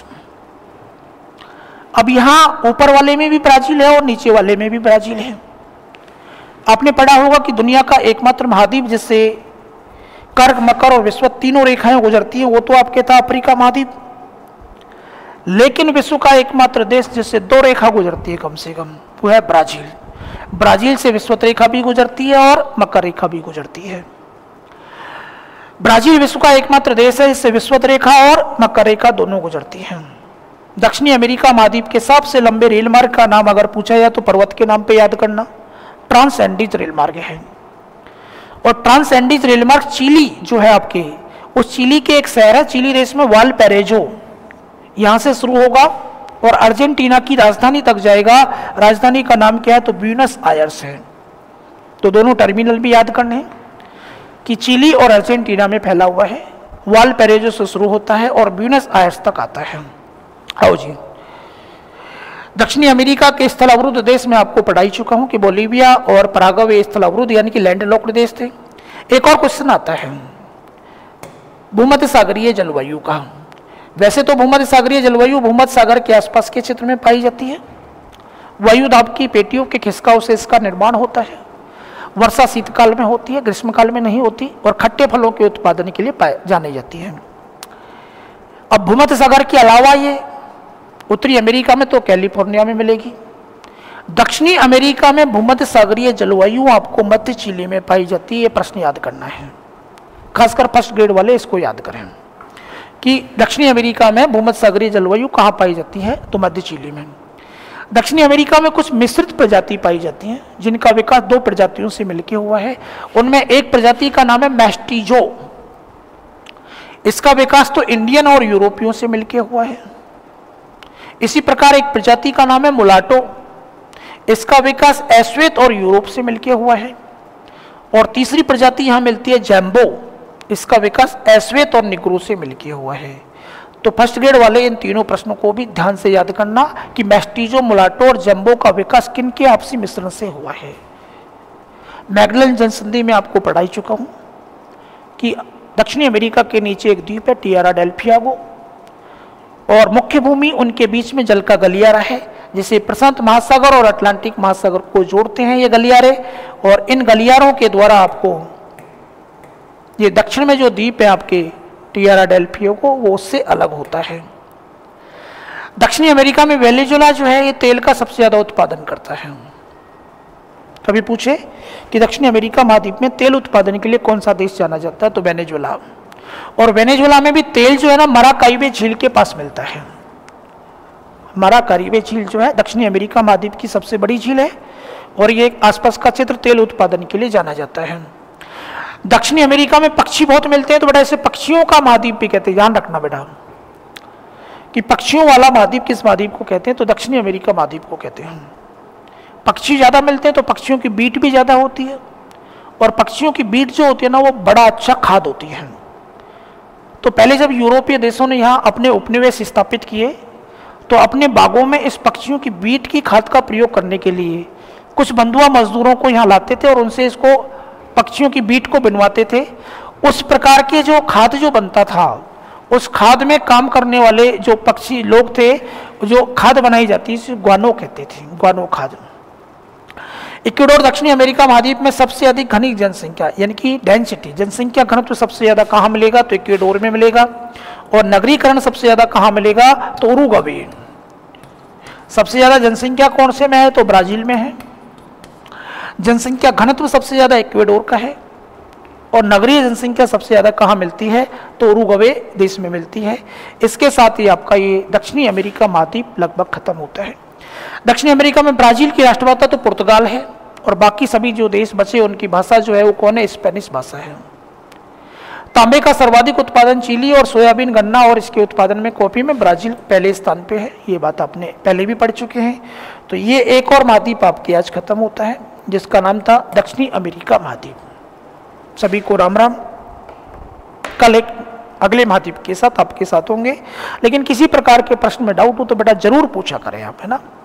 अब यहां ऊपर वाले में भी ब्राजील है और नीचे वाले में भी ब्राजील है। आपने पढ़ा होगा कि दुनिया का एकमात्र महाद्वीप जिससे कर्क, मकर और विषुवत तीनों रेखाएं गुजरती हैं वो तो आपके था अफ्रीका महाद्वीप। लेकिन विश्व का एकमात्र देश जिससे 2 रेखा गुजरती है कम से कम, वो है ब्राजील। ब्राजील से विषुवत रेखा भी गुजरती है और मकर रेखा भी गुजरती है। ब्राजील विश्व का एकमात्र देश है जिससे विषुवत रेखा और मकर रेखा दोनों गुजरती हैं। दक्षिणी अमेरिका महाद्वीप के सबसे लंबे रेल मार्ग का नाम अगर पूछा जाए तो पर्वत के नाम पे याद करना, ट्रांस एंडीज रेल मार्ग है। और ट्रांस एंडीज रेल मार्ग चिली जो है आपके, उस चिली के एक शहर है चिली देश में वालपैराइजो, यहां से शुरू होगा और अर्जेंटीना की राजधानी तक जाएगा। राजधानी का नाम क्या है तो ब्यूनस आयर्स है। तो दोनों टर्मिनल भी याद करने हैं कि चिली और अर्जेंटीना में फैला हुआ है, वालपैराइजो से शुरू होता है और ब्यूनस आयर्स तक आता है। आओ जी, दक्षिणी अमेरिका के स्थल अवरुद्ध देश में आपको पढ़ाई चुका हूं कि बोलीविया और पराग्वे स्थल अवरुद्ध यानी कि लैंडलॉक्ड देश थे। एक और क्वेश्चन आता है भूमध्य सागरीय जलवायु का। वैसे तो भूमध्य सागरीय जलवायु भूमध्य सागर के आसपास के क्षेत्र में पाई जाती है। वायुदाब की पेटियों के खिसकाव से इसका निर्माण होता है। वर्षा शीतकाल में होती है, ग्रीष्मकाल में नहीं होती और खट्टे फलों के उत्पादन के लिए जानी जाती है। अब भूमध्य सागर के अलावा ये उत्तरी अमेरिका में तो कैलिफोर्निया में मिलेगी। दक्षिणी अमेरिका में भूमध्य सागरीय जलवायु आपको मध्य चिली में पाई जाती है। ये प्रश्न याद करना है, खासकर फर्स्ट ग्रेड वाले इसको याद करें कि दक्षिणी अमेरिका में भूमध्य सागरीय जलवायु कहाँ पाई जाती है तो मध्य चिली में। दक्षिणी अमेरिका में कुछ मिश्रित प्रजाति पाई जाती हैं जिनका विकास दो प्रजातियों से मिलकर हुआ है। उनमें एक प्रजाति का नाम है मैस्टिजो, इसका विकास तो इंडियन और यूरोपियों से मिलकर हुआ है। इसी प्रकार एक प्रजाति का नाम है मुलाटो, इसका विकास एश्वेत और यूरोप से मिलकर हुआ है। और तीसरी प्रजाति यहां मिलती है जैम्बो, इसका विकास एश्वेत और निग्रो से मिलकर हुआ है। तो फर्स्ट ग्रेड वाले इन तीनों प्रश्नों को भी ध्यान से याद करना कि मैस्टिजो, मुलाटो और जैम्बो का विकास किन के आपसी मिश्रण से हुआ है। मैगेलन जनसंधि में आपको पढ़ाई चुका हूं कि दक्षिणी अमेरिका के नीचे एक द्वीप है टिएरा डेल फ्यूगो और मुख्य भूमि उनके बीच में जल का गलियारा है जिसे प्रशांत महासागर और अटलांटिक महासागर को जोड़ते हैं ये गलियारे। और इन गलियारों के द्वारा आपको ये दक्षिण में जो द्वीप है आपके टिएरा डेल फ्यूगो वो उससे अलग होता है। दक्षिणी अमेरिका में वेनेजुएला जो है ये तेल का सबसे ज्यादा उत्पादन करता है। कभी पूछे कि दक्षिणी अमेरिका महाद्वीप में तेल उत्पादन के लिए कौन सा देश जाना जाता है तो वेनेजुएला। और वेनेजुएला में भी तेल जो है ना माराकाइबे झील के पास मिलता है। माराकाइबे झील जो है दक्षिणी अमेरिका महाद्वीप की सबसे बड़ी झील है और ये आसपास का क्षेत्र तेल उत्पादन के लिए जाना जाता है। दक्षिणी अमेरिका में पक्षी बहुत मिलते हैं तो बेटा इसे पक्षियों का महाद्वीप भी कहते हैं। ध्यान रखना बेटा कि पक्षियों वाला महाद्वीप किस महाद्वीप को कहते हैं तो दक्षिणी अमेरिका महाद्वीप को कहते हैं। पक्षी ज्यादा मिलते हैं तो पक्षियों की बीट भी ज्यादा होती है और पक्षियों की बीट जो होती है ना वो बड़ा अच्छा खाद होती है। तो पहले जब यूरोपीय देशों ने यहाँ अपने उपनिवेश स्थापित किए तो अपने बागों में इस पक्षियों की बीट की खाद का प्रयोग करने के लिए कुछ बंधुआ मजदूरों को यहाँ लाते थे और उनसे इसको पक्षियों की बीट को बनवाते थे। उस प्रकार के जो खाद जो बनता था उस खाद में काम करने वाले जो पक्षी लोग थे जो खाद बनाई जाती है इसे ग्वानो कहते थे, ग्वानो खाद। इक्वाडोर दक्षिणी अमेरिका महाद्वीप में सबसे अधिक घनी जनसंख्या यानी कि डेंसिटी जनसंख्या घनत्व तो सबसे ज्यादा कहाँ मिलेगा तो इक्वाडोर में मिलेगा। और नगरीकरण सबसे ज्यादा कहाँ मिलेगा तो उरुग्वे। सबसे ज्यादा जनसंख्या कौन से में है तो ब्राजील में है। जनसंख्या घनत्व सबसे ज्यादा इक्वाडोर का है और नगरीय जनसंख्या सबसे ज्यादा कहाँ मिलती है तो उरुग्वे देश में मिलती है। इसके साथ ही आपका ये दक्षिणी अमेरिका महाद्वीप लगभग खत्म होता है। दक्षिणी अमेरिका में ब्राजील की राष्ट्रभाषा तो पुर्तगाल है और बाकी सभी जो देश बचे उनकी भाषा जो है वो कौन है स्पेनिश भाषा है। तांबे का सर्वाधिक उत्पादन चिली और सोयाबीन गन्ना और इसके उत्पादन में कॉफी में ब्राजील पहले स्थान पे है। ये बात आपने पहले भी पढ़ चुके हैं। तो ये एक और महाद्वीप आपके आज खत्म होता है जिसका नाम था दक्षिणी अमेरिका महाद्वीप। सभी को राम राम। कल एक अगले महाद्वीप के साथ आपके साथ होंगे, लेकिन किसी प्रकार के प्रश्न में डाउट हो तो बेटा जरूर पूछा करें आप, है ना।